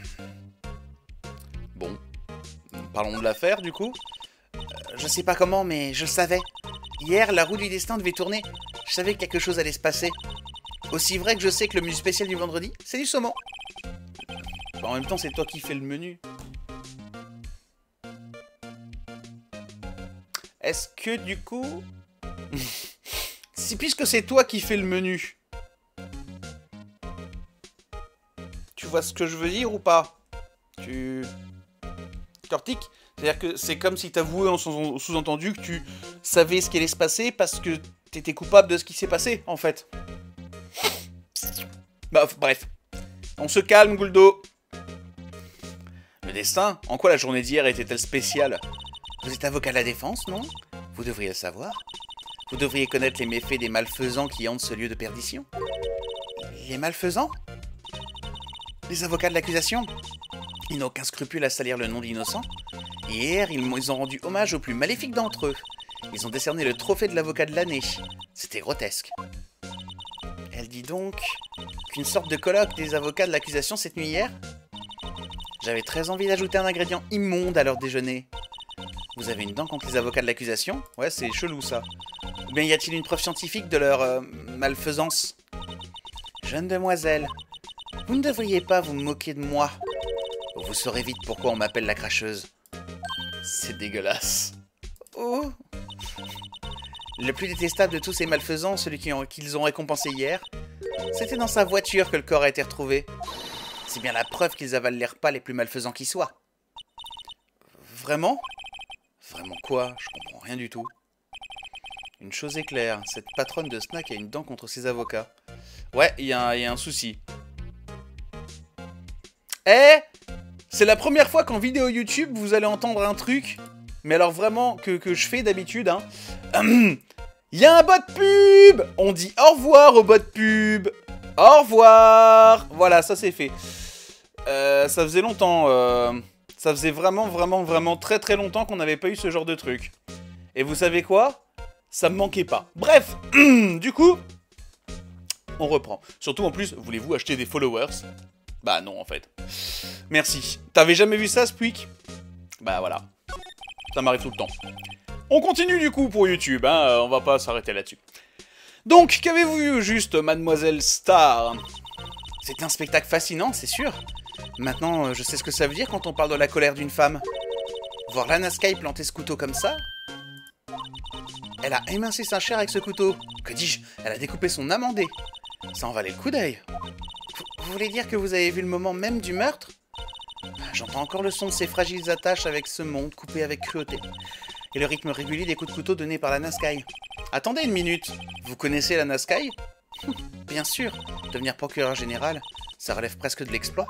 Bon. Parlons de l'affaire, du coup. Je sais pas comment, mais je le savais. Hier, la roue du destin devait tourner. Je savais que quelque chose allait se passer. Aussi vrai que je sais que le menu spécial du vendredi, c'est du saumon. En même temps, c'est toi qui fais le menu. Est-ce que, du coup... si puisque c'est toi qui fais le menu... Tu vois ce que je veux dire ou pas? Cortic, C'est-à-dire que c'est comme si t'avouais en sous-entendu que tu savais ce qui allait se passer parce que t'étais coupable de ce qui s'est passé, en fait. Bah, bref. On se calme, Gouldo. Le destin, en quoi la journée d'hier était-elle spéciale? Vous êtes avocat de la défense, non? Vous devriez le savoir. Vous devriez connaître les méfaits des malfaisants qui hantent ce lieu de perdition. Les malfaisants? Les avocats de l'accusation? Ils n'ont aucun scrupule à salir le nom d'innocents. Hier, ils ont rendu hommage aux plus maléfiques d'entre eux. Ils ont décerné le trophée de l'avocat de l'année. C'était grotesque. Elle dit donc qu'une sorte de colloque des avocats de l'accusation cette nuit hier? J'avais très envie d'ajouter un ingrédient immonde à leur déjeuner. Vous avez une dent contre les avocats de l'accusation? Ouais, c'est chelou ça. Ou bien y a-t-il une preuve scientifique de leur malfaisance? Jeune demoiselle, vous ne devriez pas vous moquer de moi. Vous saurez vite pourquoi on m'appelle la cracheuse. C'est dégueulasse. Oh. Le plus détestable de tous ces malfaisants, celui qu'ils ont récompensé hier, c'était dans sa voiture que le corps a été retrouvé. C'est bien la preuve qu'ils avalent les repas les plus malfaisants qui soient. Vraiment? Vraiment quoi? Je comprends rien du tout. Une chose est claire, cette patronne de snack a une dent contre ses avocats. Ouais, il y a un souci. Eh! C'est la première fois qu'en vidéo YouTube, vous allez entendre un truc, mais alors vraiment, que je fais d'habitude, hein. Il y a un bot pub! On dit au revoir au bot pub! Au revoir! Voilà, ça c'est fait. Ça faisait longtemps, ça faisait vraiment très très longtemps qu'on n'avait pas eu ce genre de truc. Et vous savez quoi? Ça me manquait pas. Bref, du coup, on reprend. Surtout en plus, voulez-vous acheter des followers? Bah non en fait. Merci. T'avais jamais vu ça, Squeak? Bah voilà. Ça m'arrive tout le temps. On continue du coup pour YouTube, hein, on va pas s'arrêter là-dessus. Donc, qu'avez-vous vu juste, Mademoiselle Star? C'était un spectacle fascinant, c'est sûr. Maintenant, je sais ce que ça veut dire quand on parle de la colère d'une femme. Voir Lana Skye planter ce couteau comme ça? Elle a émincé sa chair avec ce couteau. Que dis-je? Elle a découpé son amandé. Ça en valait le coup d'œil. Vous voulez dire que vous avez vu le moment même du meurtre? J'entends encore le son de ces fragiles attaches avec ce monde coupé avec cruauté. Et le rythme régulier des coups de couteau donnés par Lana Skye. Attendez une minute. Vous connaissez Lana Skye? Bien sûr. Devenir procureur général, ça relève presque de l'exploit.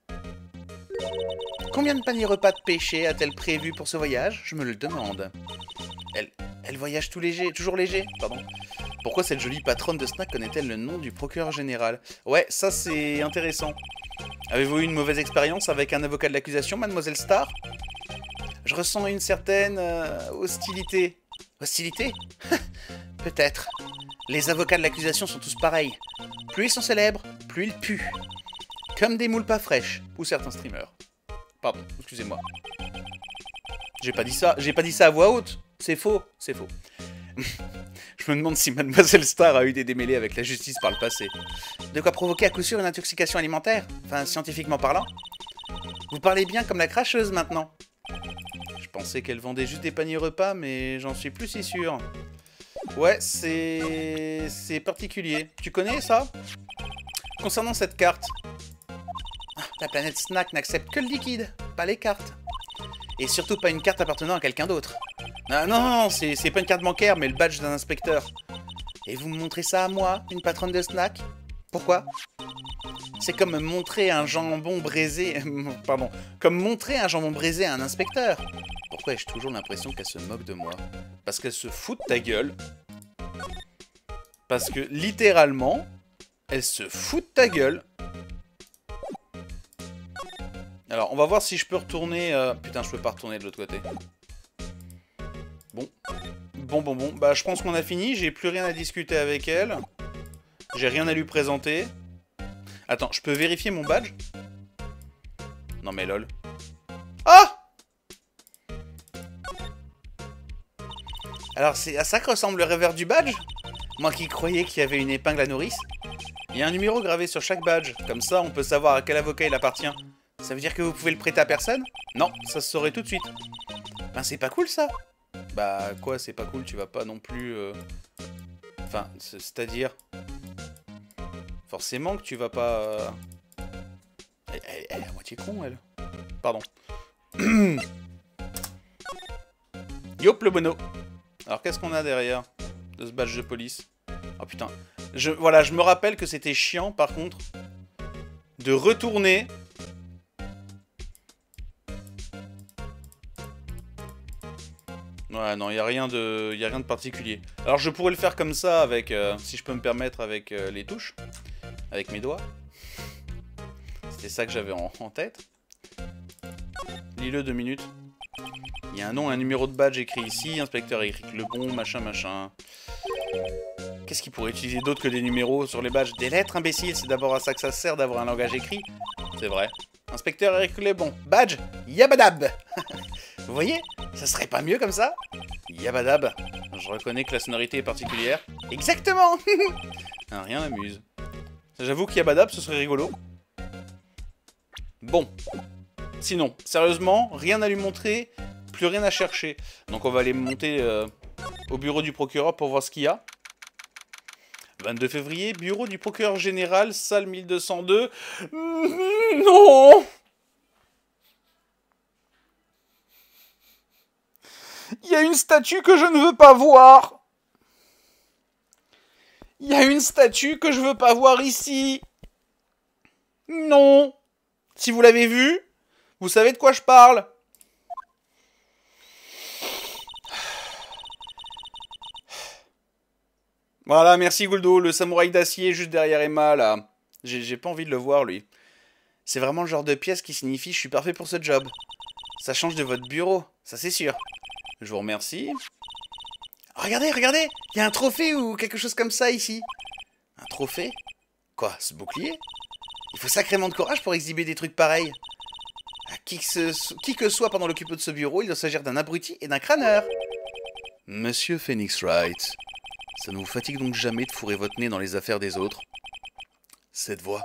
Combien de paniers repas de pêché a-t-elle prévu pour ce voyage? Je me le demande. Elle voyage toujours léger, pardon. Pourquoi cette jolie patronne de snack connaît-elle le nom du procureur général? Ouais, ça c'est intéressant. Avez-vous eu une mauvaise expérience avec un avocat de l'accusation, Mademoiselle Star? Je ressens une certaine hostilité. Hostilité? Peut-être. Les avocats de l'accusation sont tous pareils. Plus ils sont célèbres, plus ils puent. Comme des moules pas fraîches, ou certains streamers. Pardon, excusez-moi. J'ai pas dit ça à voix haute. C'est faux, c'est faux. Je me demande si Mademoiselle Star a eu des démêlés avec la justice par le passé. De quoi provoquer à coup sûr une intoxication alimentaire? Enfin, scientifiquement parlant. Vous parlez bien comme la cracheuse maintenant. Je pensais qu'elle vendait juste des paniers repas, mais j'en suis plus si sûr. Ouais, c'est particulier. Tu connais ça? Concernant cette carte, la planète Snack n'accepte que le liquide, pas les cartes. Et surtout pas une carte appartenant à quelqu'un d'autre. Ah, non, c'est pas une carte bancaire, mais le badge d'un inspecteur. Et vous me montrez ça à moi, une patronne de snack? Pourquoi? C'est comme montrer un jambon braisé... Pardon. Comme montrer un jambon braisé à un inspecteur. Pourquoi ai-je toujours l'impression qu'elle se moque de moi? Parce qu'elle se fout de ta gueule. Parce que, littéralement, elle se fout de ta gueule. Alors, on va voir si je peux retourner... Putain, je peux pas retourner de l'autre côté. Bon. Bon. Bah, je pense qu'on a fini. J'ai plus rien à discuter avec elle. J'ai rien à lui présenter. Attends, je peux vérifier mon badge? Non mais lol. Ah! Alors, c'est à ça que ressemble le revers du badge? Moi qui croyais qu'il y avait une épingle à nourrice. Il y a un numéro gravé sur chaque badge. Comme ça, on peut savoir à quel avocat il appartient. Ça veut dire que vous pouvez le prêter à personne? Non, ça se saurait tout de suite. Ben, c'est pas cool, ça. Bah, quoi, c'est pas cool? Tu vas pas non plus... Enfin, c'est-à-dire... Forcément que tu vas pas... Elle est à moitié con, elle. Pardon. Yop le bono. Alors qu'est-ce qu'on a derrière de ce badge de police? Oh putain. Voilà, je me rappelle que c'était chiant par contre de retourner. Ouais, non, il n'y a rien de particulier. Alors je pourrais le faire comme ça avec, si je peux me permettre, avec les touches. Avec mes doigts. C'était ça que j'avais en tête. Lis-le 2 minutes. Il y a un nom et un numéro de badge écrit ici. Inspecteur Eric Lebon, machin, machin. Qu'est-ce qu'il pourrait utiliser d'autre que des numéros sur les badges? Des lettres, imbécile. C'est d'abord à ça que ça sert d'avoir un langage écrit. C'est vrai. Inspecteur Eric Lebon. Badge, yabadab. Vous voyez? Ça serait pas mieux comme ça? Yabadab. Je reconnais que la sonorité est particulière. Exactement. Rien n'amuse. J'avoue que yabadab, ce serait rigolo. Bon. Sinon, sérieusement, rien à lui montrer, plus rien à chercher. Donc on va aller monter au bureau du procureur pour voir ce qu'il y a. 22 février, bureau du procureur général, salle 1202. Non! Il y a une statue que je ne veux pas voir. Il y a une statue que je veux pas voir ici. Non. Si vous l'avez vue, vous savez de quoi je parle. Voilà, merci Guldo, le samouraï d'acier juste derrière Emma, là. J'ai pas envie de le voir, lui. C'est vraiment le genre de pièce qui signifie « je suis parfait pour ce job ». Ça change de votre bureau, ça c'est sûr. Je vous remercie. Regardez, regardez, il y a un trophée ou quelque chose comme ça ici. Un trophée? Quoi, ce bouclier? Il faut sacrément de courage pour exhiber des trucs pareils. À qui que soit pendant l'occupation de ce bureau, il doit s'agir d'un abruti et d'un crâneur. Monsieur Phoenix Wright, ça ne vous fatigue donc jamais de fourrer votre nez dans les affaires des autres? Cette voix.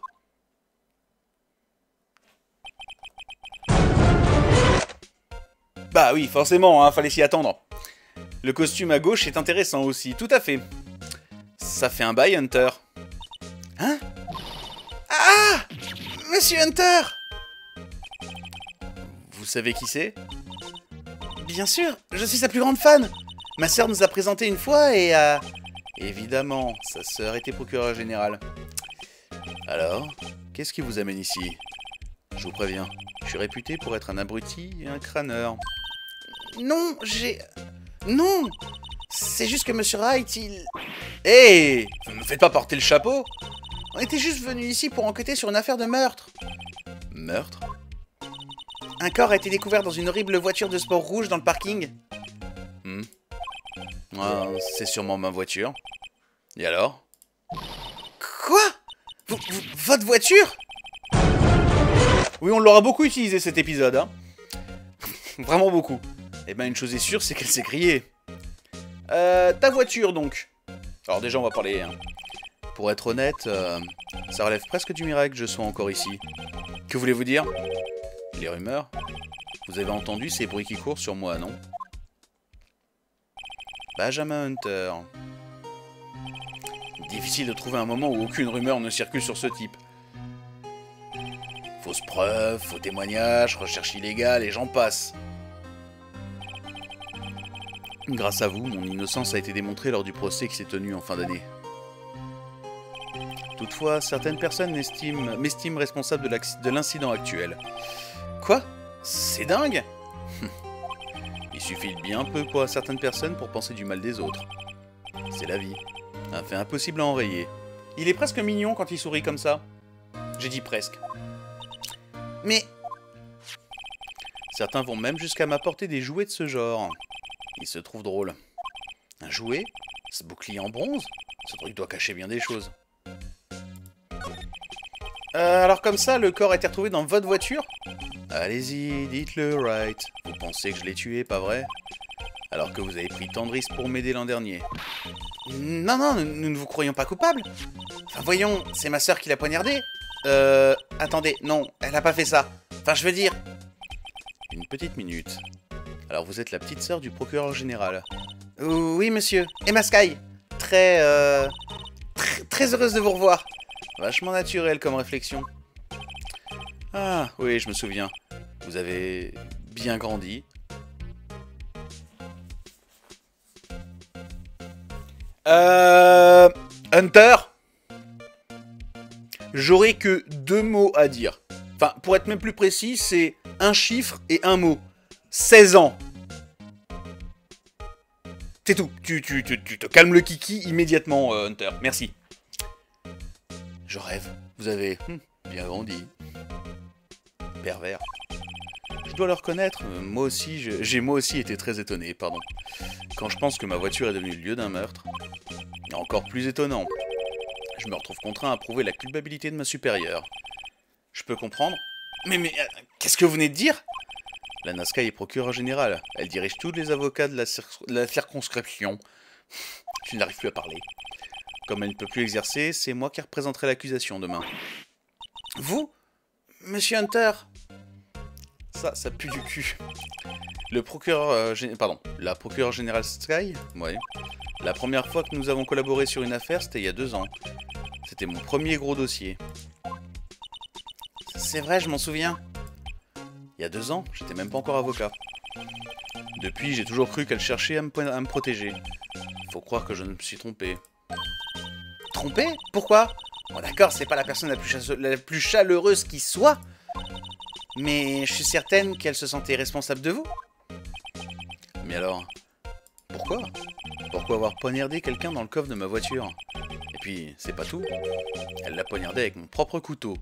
Bah oui, forcément, hein, fallait s'y attendre. Le costume à gauche est intéressant aussi, tout à fait. Ça fait un bail, Hunter. Hein? Ah! Monsieur Hunter! Vous savez qui c'est? Bien sûr, je suis sa plus grande fan. Ma sœur nous a présenté une fois et évidemment, sa sœur était procureure générale. Alors, qu'est-ce qui vous amène ici? Je vous préviens, je suis réputé pour être un abruti et un crâneur. Non, Non! C'est juste que Monsieur Wright, il... Hé! Vous ne me faites pas porter le chapeau! On était juste venus ici pour enquêter sur une affaire de meurtre. Meurtre? Un corps a été découvert dans une horrible voiture de sport rouge dans le parking. Ah, c'est sûrement ma voiture. Et alors? Quoi? Votre voiture? Oui, on l'aura beaucoup utilisé cet épisode, hein. Vraiment beaucoup. Eh ben, une chose est sûre, c'est qu'elle s'est grillée. Ta voiture, donc. Alors déjà, on va parler... Hein. Pour être honnête, ça relève presque du miracle que je sois encore ici. Que voulez-vous dire? Les rumeurs? Vous avez entendu ces bruits qui courent sur moi, non? Benjamin Hunter. Difficile de trouver un moment où aucune rumeur ne circule sur ce type. Fausses preuves, faux témoignages, recherche illégale et j'en passe. Grâce à vous, mon innocence a été démontrée lors du procès qui s'est tenu en fin d'année. Toutefois, certaines personnes m'estiment responsable de l'incident actuel. Quoi? C'est dingue! Il suffit de bien peu pour certaines personnes pour penser du mal des autres. C'est la vie. Un fait impossible à enrayer. Il est presque mignon quand il sourit comme ça. J'ai dit presque. Mais... Certains vont même jusqu'à m'apporter des jouets de ce genre. Il se trouve drôle. Un jouet? Ce bouclier en bronze? Ce truc doit cacher bien des choses. Alors comme ça, le corps a été retrouvé dans votre voiture? Allez-y, dites-le, Wright. Vous pensez que je l'ai tué, pas vrai? Alors que vous avez pris tant de risques pour m'aider l'an dernier. Non, non, nous ne vous croyons pas coupable. Enfin, voyons, c'est ma sœur qui l'a poignardé. Attendez, non, elle a pas fait ça. Enfin, je veux dire... Une petite minute. Alors, vous êtes la petite sœur du procureur général. Oui, monsieur. Emma Sky. Très heureuse de vous revoir. Vachement naturel comme réflexion. Ah, oui, je me souviens. Vous avez bien grandi. Hunter, j'aurais que 2 mots à dire. Enfin, pour être même plus précis, c'est un chiffre et un mot. 16 ans. C'est tout. Tu te calmes le kiki immédiatement, Hunter. Merci. Je rêve. Vous avez bien grandi. Pervers. Je dois le reconnaître, moi aussi, j'ai moi aussi été très étonné, pardon. Quand je pense que ma voiture est devenue le lieu d'un meurtre. Encore plus étonnant. Je me retrouve contraint à prouver la culpabilité de ma supérieure. Je peux comprendre. Mais qu'est-ce que vous venez de dire? La Nazca est procureure générale. Elle dirige tous les avocats de la circonscription. Je n'arrive plus à parler. Comme elle ne peut plus exercer, c'est moi qui représenterai l'accusation demain. Vous? Monsieur Hunter? Ça pue du cul. Le procureur... la procureure générale Sky? Ouais. La première fois que nous avons collaboré sur une affaire, c'était il y a 2 ans. C'était mon premier gros dossier. C'est vrai, je m'en souviens. Il y a 2 ans, j'étais même pas encore avocat. Depuis, j'ai toujours cru qu'elle cherchait à me protéger. Faut croire que je me suis trompé. Trompé? Pourquoi? Bon d'accord, c'est pas la personne la plus chaleureuse qui soit. Mais je suis certaine qu'elle se sentait responsable de vous. Mais alors, pourquoi? Pourquoi avoir poignardé quelqu'un dans le coffre de ma voiture? Et puis, c'est pas tout. Elle l'a poignardé avec mon propre couteau.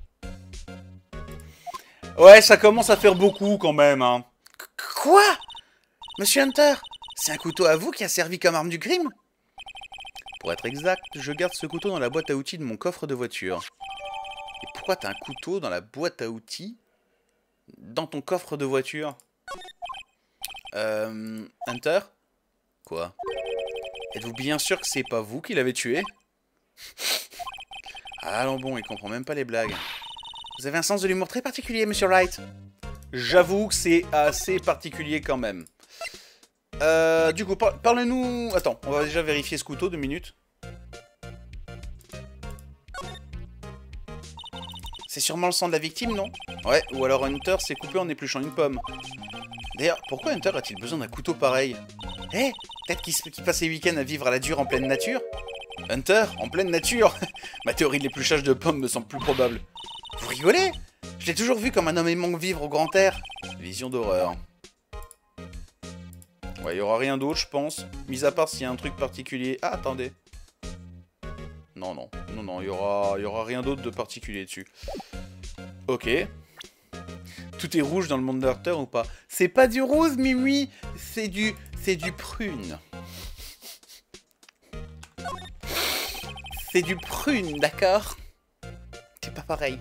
Ouais, ça commence à faire beaucoup quand même, hein. Quoi? Monsieur Hunter, c'est un couteau à vous qui a servi comme arme du crime? Pour être exact, je garde ce couteau dans la boîte à outils de mon coffre de voiture. Et pourquoi t'as un couteau dans la boîte à outils dans ton coffre de voiture? Hunter? Quoi? Êtes-vous bien sûr que c'est pas vous qui l'avez tué? Allons bon, il comprend même pas les blagues. Vous avez un sens de l'humour très particulier, Monsieur Wright. J'avoue que c'est assez particulier quand même. Du coup, parlez-nous... Attends, on va déjà vérifier ce couteau, 2 minutes. C'est sûrement le sang de la victime, non? Ouais, ou alors Hunter s'est coupé en épluchant une pomme. D'ailleurs, pourquoi Hunter a-t-il besoin d'un couteau pareil? Peut-être qu'il passe ses week-ends à vivre à la dure en pleine nature? Hunter, en pleine nature? Ma théorie de l'épluchage de pommes me semble plus probable. Vous rigolez? Je l'ai toujours vu comme un homme aimant vivre au grand air. Vision d'horreur. Ouais, il y aura rien d'autre, je pense. Mis à part s'il y a un truc particulier. Ah, attendez. Non, il y aura rien d'autre de particulier dessus. Ok. Tout est rouge dans le monde d'Hunter ou pas? C'est pas du rose, Mimi. C'est du prune. C'est du prune, d'accord? C'est pas pareil.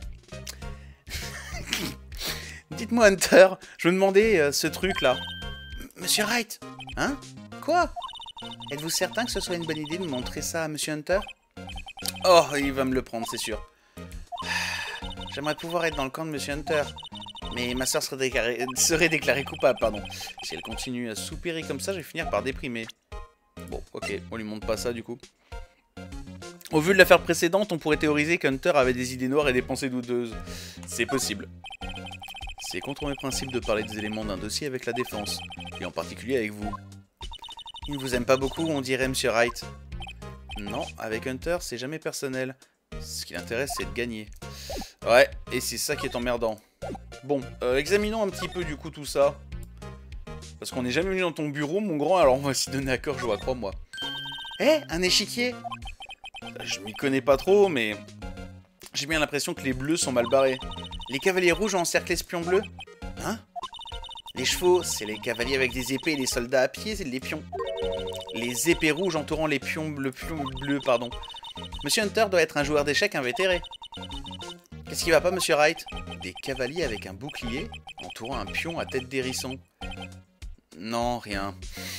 Dites-moi, Hunter, je me demandais ce truc-là. Monsieur Wright? Hein? Quoi? Êtes-vous certain que ce soit une bonne idée de montrer ça à Monsieur Hunter? Oh, il va me le prendre, c'est sûr. J'aimerais pouvoir être dans le camp de Monsieur Hunter. Mais ma soeur serait déclarée coupable, pardon. Si elle continue à soupirer comme ça, je vais finir par déprimer. Bon, ok, on lui montre pas ça, du coup. Au vu de l'affaire précédente, on pourrait théoriser qu'Hunter avait des idées noires et des pensées douteuses. C'est possible. C'est contre mes principes de parler des éléments d'un dossier avec la défense, et en particulier avec vous. Il ne vous aime pas beaucoup, on dirait, Monsieur Wright. Non, avec Hunter, c'est jamais personnel. Ce qui l'intéresse, c'est de gagner. Ouais, et c'est ça qui est emmerdant. Bon, examinons un petit peu du coup tout ça. Parce qu'on n'est jamais venu dans ton bureau, mon grand, alors on va s'y donner accord, je vois, crois-moi. Un échiquier? Je m'y connais pas trop, mais... J'ai bien l'impression que les bleus sont mal barrés. Les cavaliers rouges ont encerclé ce pion bleu? Hein? Les chevaux, c'est les cavaliers avec des épées et les soldats à pied, c'est les pions. Les épées rouges entourant le pion bleu, pardon. Monsieur Hunter doit être un joueur d'échecs invétéré. Qu'est-ce qui va pas, Monsieur Wright? Des cavaliers avec un bouclier entourant un pion à tête d'hérisson. Non, rien.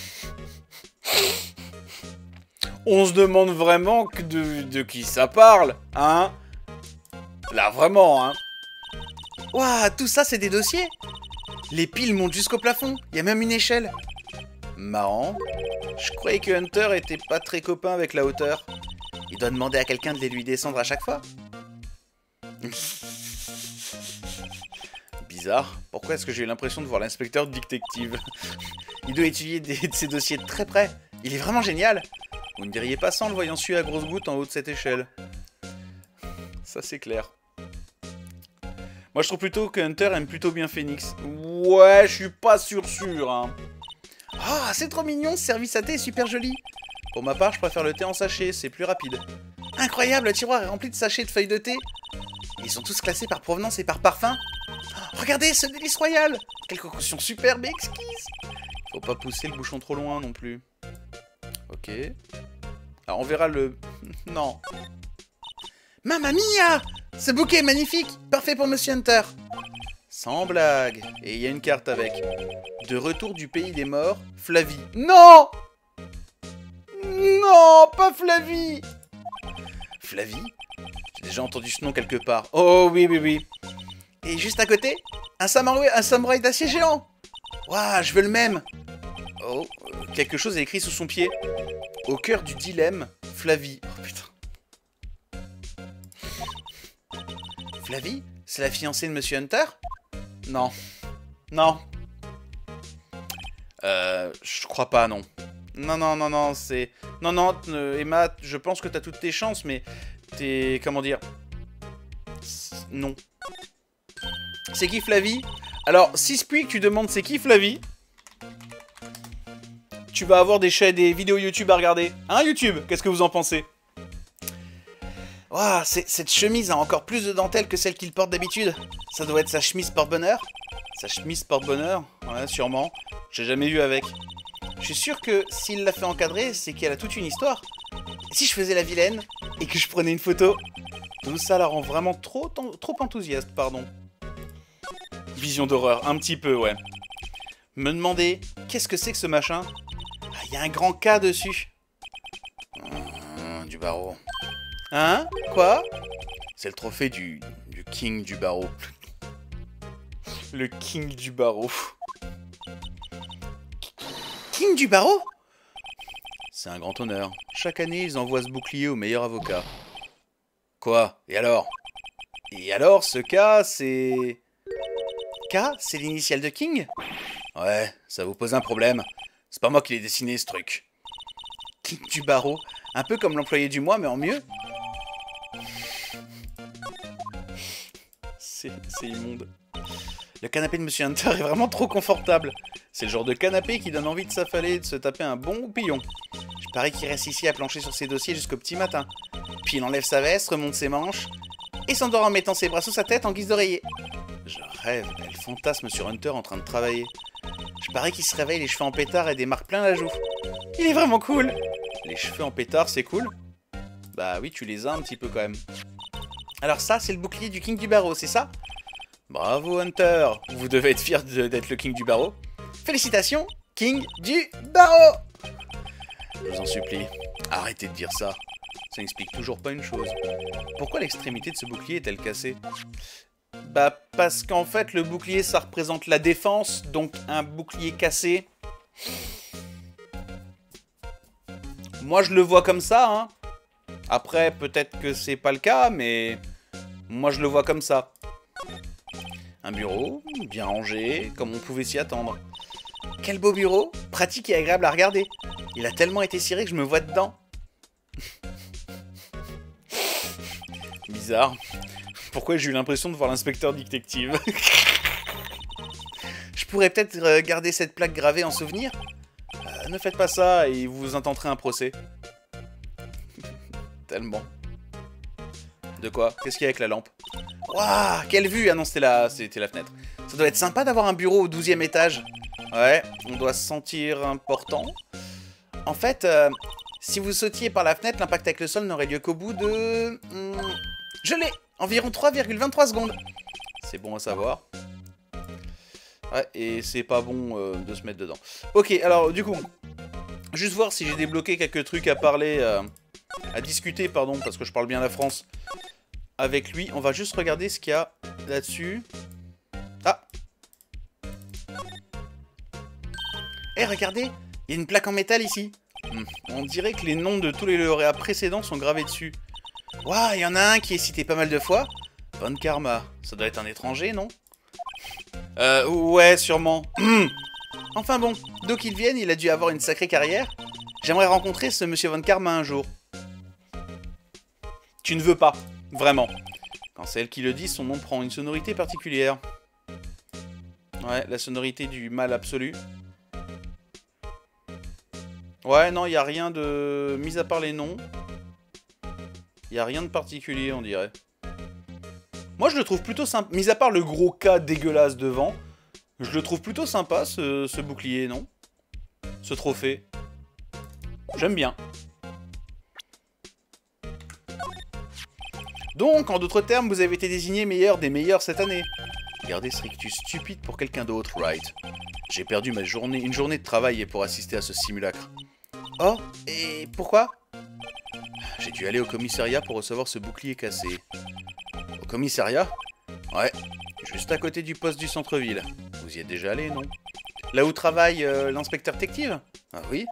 On se demande vraiment de qui ça parle, hein? Là, vraiment, hein? Ouah, tout ça, c'est des dossiers? Les piles montent jusqu'au plafond, il y a même une échelle. Marrant. Je croyais que Hunter était pas très copain avec la hauteur. Il doit demander à quelqu'un de les lui descendre à chaque fois. Bizarre. Pourquoi est-ce que j'ai eu l'impression de voir l'inspecteur détective? Il doit étudier ces dossiers de très près. Il est vraiment génial. Vous ne diriez pas ça en le voyant suer à grosses gouttes en haut de cette échelle. Ça, c'est clair. Moi, je trouve plutôt que Hunter aime plutôt bien Phoenix. Ouais, je suis pas sûr, hein. Ah, c'est trop mignon, ce service à thé est super joli. Pour ma part, je préfère le thé en sachet, c'est plus rapide. Incroyable, le tiroir est rempli de sachets de feuilles de thé. Ils sont tous classés par provenance et par parfum. Oh, regardez, ce délice royal. Quelle concoction superbe et exquise. Faut pas pousser le bouchon trop loin non plus. Ok. Alors, on verra le... Non. Mamma mia! Ce bouquet est magnifique, parfait pour Monsieur Hunter. Sans blague. Et il y a une carte avec. De retour du pays des morts, Flavie. Non! Non, pas Flavie! Flavie? J'ai déjà entendu ce nom quelque part. Oh oui, oui, oui. Et juste à côté, un samouraï d'acier géant. Waouh, je veux le même. Oh, quelque chose est écrit sous son pied. Au cœur du dilemme, Flavie. Oh putain. Flavie? C'est la fiancée de Monsieur Hunter? Non. Non. Je crois pas, non. Non, non, non, non, c'est... Non, non, Emma, je pense que t'as toutes tes chances, mais... T'es... Comment dire? Non. C'est qui Flavie? Alors, si Spuig, tu demandes c'est qui Flavie, tu vas avoir des vidéos YouTube à regarder. Hein, YouTube? Qu'est-ce que vous en pensez? Waouh, cette chemise a encore plus de dentelle que celle qu'il porte d'habitude. Ça doit être sa chemise porte-bonheur. Sa chemise porte-bonheur? Ouais, sûrement. J'ai jamais vu avec. Je suis sûr que s'il l'a fait encadrer, c'est qu'elle a toute une histoire. Et si je faisais la vilaine et que je prenais une photo? Tout ça la rend vraiment trop enthousiaste, pardon. Vision d'horreur, un petit peu, ouais. Me demander, qu'est-ce que c'est que ce machin? Ah, il y a un grand K dessus. Du barreau. Hein? Quoi? C'est le trophée du King du barreau. Le King du barreau. King du barreau? C'est un grand honneur. Chaque année, ils envoient ce bouclier au meilleur avocat. Quoi? Et alors? Et alors, ce K, c'est... K, c'est l'initiale de King? Ouais, ça vous pose un problème. C'est pas moi qui l'ai dessiné, ce truc. King du barreau. Un peu comme l'employé du mois, mais en mieux. C'est immonde. Le canapé de Monsieur Hunter est vraiment trop confortable. C'est le genre de canapé qui donne envie de s'affaler et de se taper un bon roupillon. Je parie qu'il reste ici à plancher sur ses dossiers jusqu'au petit matin. Puis il enlève sa veste, remonte ses manches, et s'endort en mettant ses bras sous sa tête en guise d'oreiller. Je rêve, elle fantasme sur Hunter en train de travailler. Je parie qu'il se réveille les cheveux en pétard et des marques plein la joue. Il est vraiment cool. Les cheveux en pétard, c'est cool? Bah oui, tu les as un petit peu quand même. Alors ça, c'est le bouclier du King du barreau, c'est ça? Bravo Hunter, vous devez être fier d'être le King du barreau. Félicitations, King du barreau. Je vous en supplie, arrêtez de dire ça. Ça n'explique toujours pas une chose. Pourquoi l'extrémité de ce bouclier est-elle cassée? Bah parce qu'en fait le bouclier ça représente la défense, donc un bouclier cassé. Moi je le vois comme ça, hein. Après peut-être que c'est pas le cas, mais moi je le vois comme ça. Un bureau, bien rangé, comme on pouvait s'y attendre. Quel beau bureau, pratique et agréable à regarder. Il a tellement été ciré que je me vois dedans. Bizarre. Pourquoi j'ai eu l'impression de voir l'inspecteur détective? Je pourrais peut-être garder cette plaque gravée en souvenir. Ne faites pas ça et vous intenterez un procès. Tellement. De quoi? Qu'est-ce qu'il y a avec la lampe? Waouh, quelle vue! Ah non, c'était la fenêtre. Ça doit être sympa d'avoir un bureau au 12e étage. Ouais, on doit se sentir important. En fait, si vous sautiez par la fenêtre, l'impact avec le sol n'aurait lieu qu'au bout de... Je l'ai! Environ 3,23 secondes. C'est bon à savoir. Ouais, et c'est pas bon de se mettre dedans. Ok, alors du coup, juste voir si j'ai débloqué quelques trucs à parler, à discuter, pardon, parce que je parle bien la France. Avec lui, on va juste regarder ce qu'il y a là-dessus. Ah! Eh, regardez! Il y a une plaque en métal ici. On dirait que les noms de tous les lauréats précédents sont gravés dessus. Waouh, il y en a un qui est cité pas mal de fois. Von Karma. Ça doit être un étranger, non? Ouais, sûrement. Enfin bon, d'où qu'il vienne, il a dû avoir une sacrée carrière. J'aimerais rencontrer ce monsieur Von Karma un jour. Tu ne veux pas, vraiment. Quand c'est elle qui le dit, son nom prend une sonorité particulière. Ouais, la sonorité du mal absolu. Ouais, non, il n'y a rien de... Mis à part les noms. Il n'y a rien de particulier, on dirait. Moi, je le trouve plutôt sympa. Mis à part le gros cas dégueulasse devant, je le trouve plutôt sympa, ce bouclier, non? Ce trophée. J'aime bien. Donc, en d'autres termes, vous avez été désigné meilleur des meilleurs cette année. Gardez ce rictus stupide pour quelqu'un d'autre, Wright. J'ai perdu une journée de travail pour assister à ce simulacre. Oh, et pourquoi? J'ai dû aller au commissariat pour recevoir ce bouclier cassé. Au commissariat? Ouais, juste à côté du poste du centre-ville. Vous y êtes déjà allé, non? Là où travaille l'inspecteur détective? Ah oui?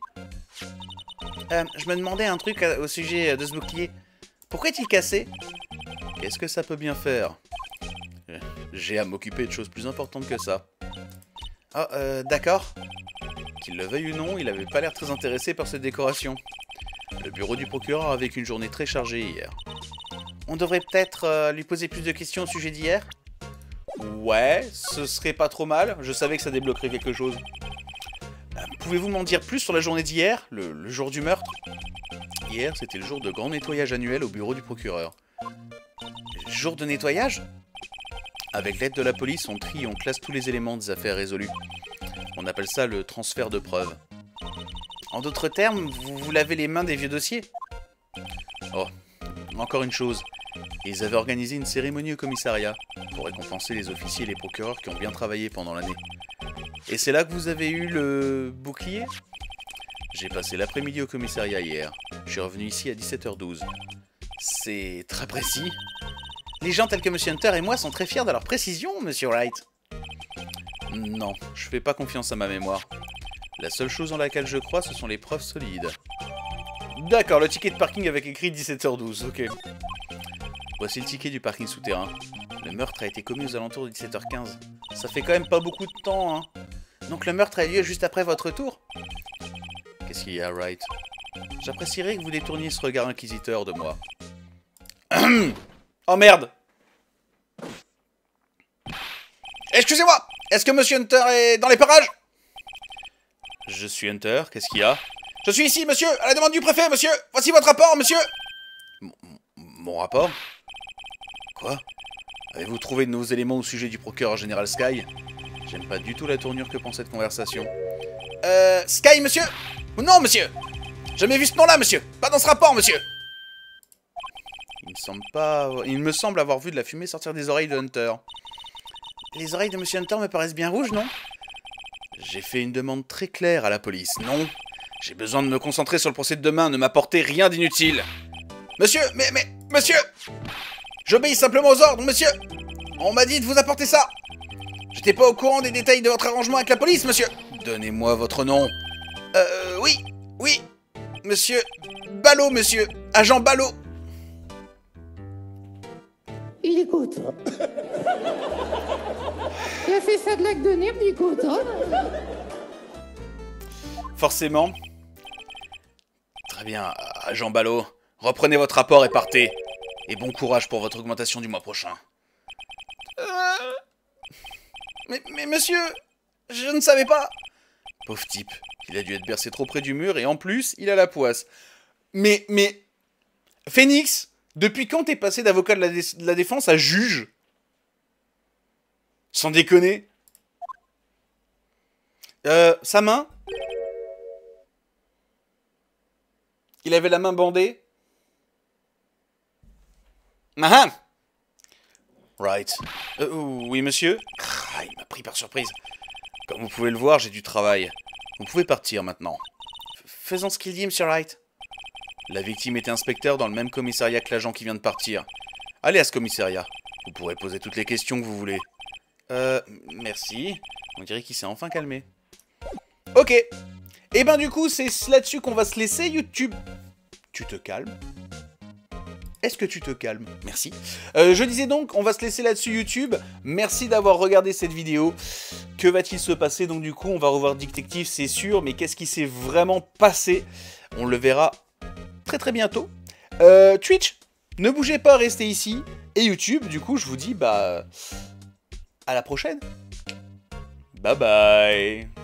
Je me demandais un truc au sujet de ce bouclier. Pourquoi est-il cassé? Qu'est-ce que ça peut bien faire? J'ai à m'occuper de choses plus importantes que ça. Ah, d'accord. Qu'il le veuille ou non, il avait pas l'air très intéressé par cette décoration. Le bureau du procureur avait une journée très chargée hier. On devrait peut-être lui poser plus de questions au sujet d'hier? Ouais, ce serait pas trop mal. Je savais que ça débloquerait quelque chose. Pouvez-vous m'en dire plus sur la journée d'hier, le jour du meurtre? Hier, c'était le jour de grand nettoyage annuel au bureau du procureur. Jour de nettoyage? Avec l'aide de la police, on trie et on classe tous les éléments des affaires résolues. On appelle ça le transfert de preuves. En d'autres termes, vous lavez les mains des vieux dossiers? Oh, encore une chose. Ils avaient organisé une cérémonie au commissariat pour récompenser les officiers et les procureurs qui ont bien travaillé pendant l'année. Et c'est là que vous avez eu le bouclier? J'ai passé l'après-midi au commissariat hier. Je suis revenu ici à 17h12. C'est très précis. Les gens tels que Monsieur Hunter et moi sont très fiers de leur précision, Monsieur Wright. Non, je fais pas confiance à ma mémoire. La seule chose en laquelle je crois, ce sont les preuves solides. D'accord, le ticket de parking avec écrit 17h12, ok. Voici le ticket du parking souterrain. Le meurtre a été commis aux alentours de 17h15. Ça fait quand même pas beaucoup de temps, hein. Donc le meurtre a eu lieu juste après votre retour? Qu'est-ce qu'il y a, Wright? J'apprécierais que vous détourniez ce regard inquisiteur de moi. Oh merde! Excusez-moi! Est-ce que Monsieur Hunter est dans les parages? Je suis Hunter, qu'est-ce qu'il y a? Je suis ici, monsieur, à la demande du préfet, monsieur! Voici votre rapport, monsieur! Mon rapport? Quoi? Avez-vous trouvé de nouveaux éléments au sujet du procureur général Sky? J'aime pas du tout la tournure que prend cette conversation. Sky, monsieur? Non, monsieur! Jamais vu ce nom-là, monsieur! Pas dans ce rapport, monsieur! Il me semble avoir vu de la fumée sortir des oreilles de Hunter. Les oreilles de Monsieur Hunter me paraissent bien rouges, non? J'ai fait une demande très claire à la police, non? J'ai besoin de me concentrer sur le procès de demain, ne m'apportez rien d'inutile. Monsieur, mais, monsieur! J'obéis simplement aux ordres, monsieur! On m'a dit de vous apporter ça! J'étais pas au courant des détails de votre arrangement avec la police, monsieur! Donnez-moi votre nom. Oui. Monsieur Ballot, monsieur. Agent Ballot. Il est content. Il a fait ça de lac de nerfs, il est content. Forcément. Très bien, agent Ballot. Reprenez votre rapport et partez. Et bon courage pour votre augmentation du mois prochain. Mais monsieur, je ne savais pas. Pauvre type, il a dû être bercé trop près du mur et en plus, il a la poisse. Mais, Phoenix, depuis quand t'es passé d'avocat de la défense à juge? Sans déconner. Sa main? Il avait la main bandée? Ah ah! Right. Oui, monsieur? Ah, il m'a pris par surprise. Comme vous pouvez le voir, j'ai du travail. Vous pouvez partir maintenant. Faisons ce qu'il dit, monsieur Wright. La victime était inspecteur dans le même commissariat que l'agent qui vient de partir. Allez à ce commissariat. Vous pourrez poser toutes les questions que vous voulez. Merci. On dirait qu'il s'est enfin calmé. Ok. Et ben du coup, c'est là-dessus qu'on va se laisser, YouTube. Tu te calmes? Est-ce que tu te calmes? Merci. Je disais donc, on va se laisser là-dessus YouTube. Merci d'avoir regardé cette vidéo. Que va-t-il se passer? Donc du coup, on va revoir Detective, c'est sûr. Mais qu'est-ce qui s'est vraiment passé? On le verra très très bientôt. Twitch, ne bougez pas, restez ici. Et YouTube, du coup, je vous dis, bah... à la prochaine. Bye bye.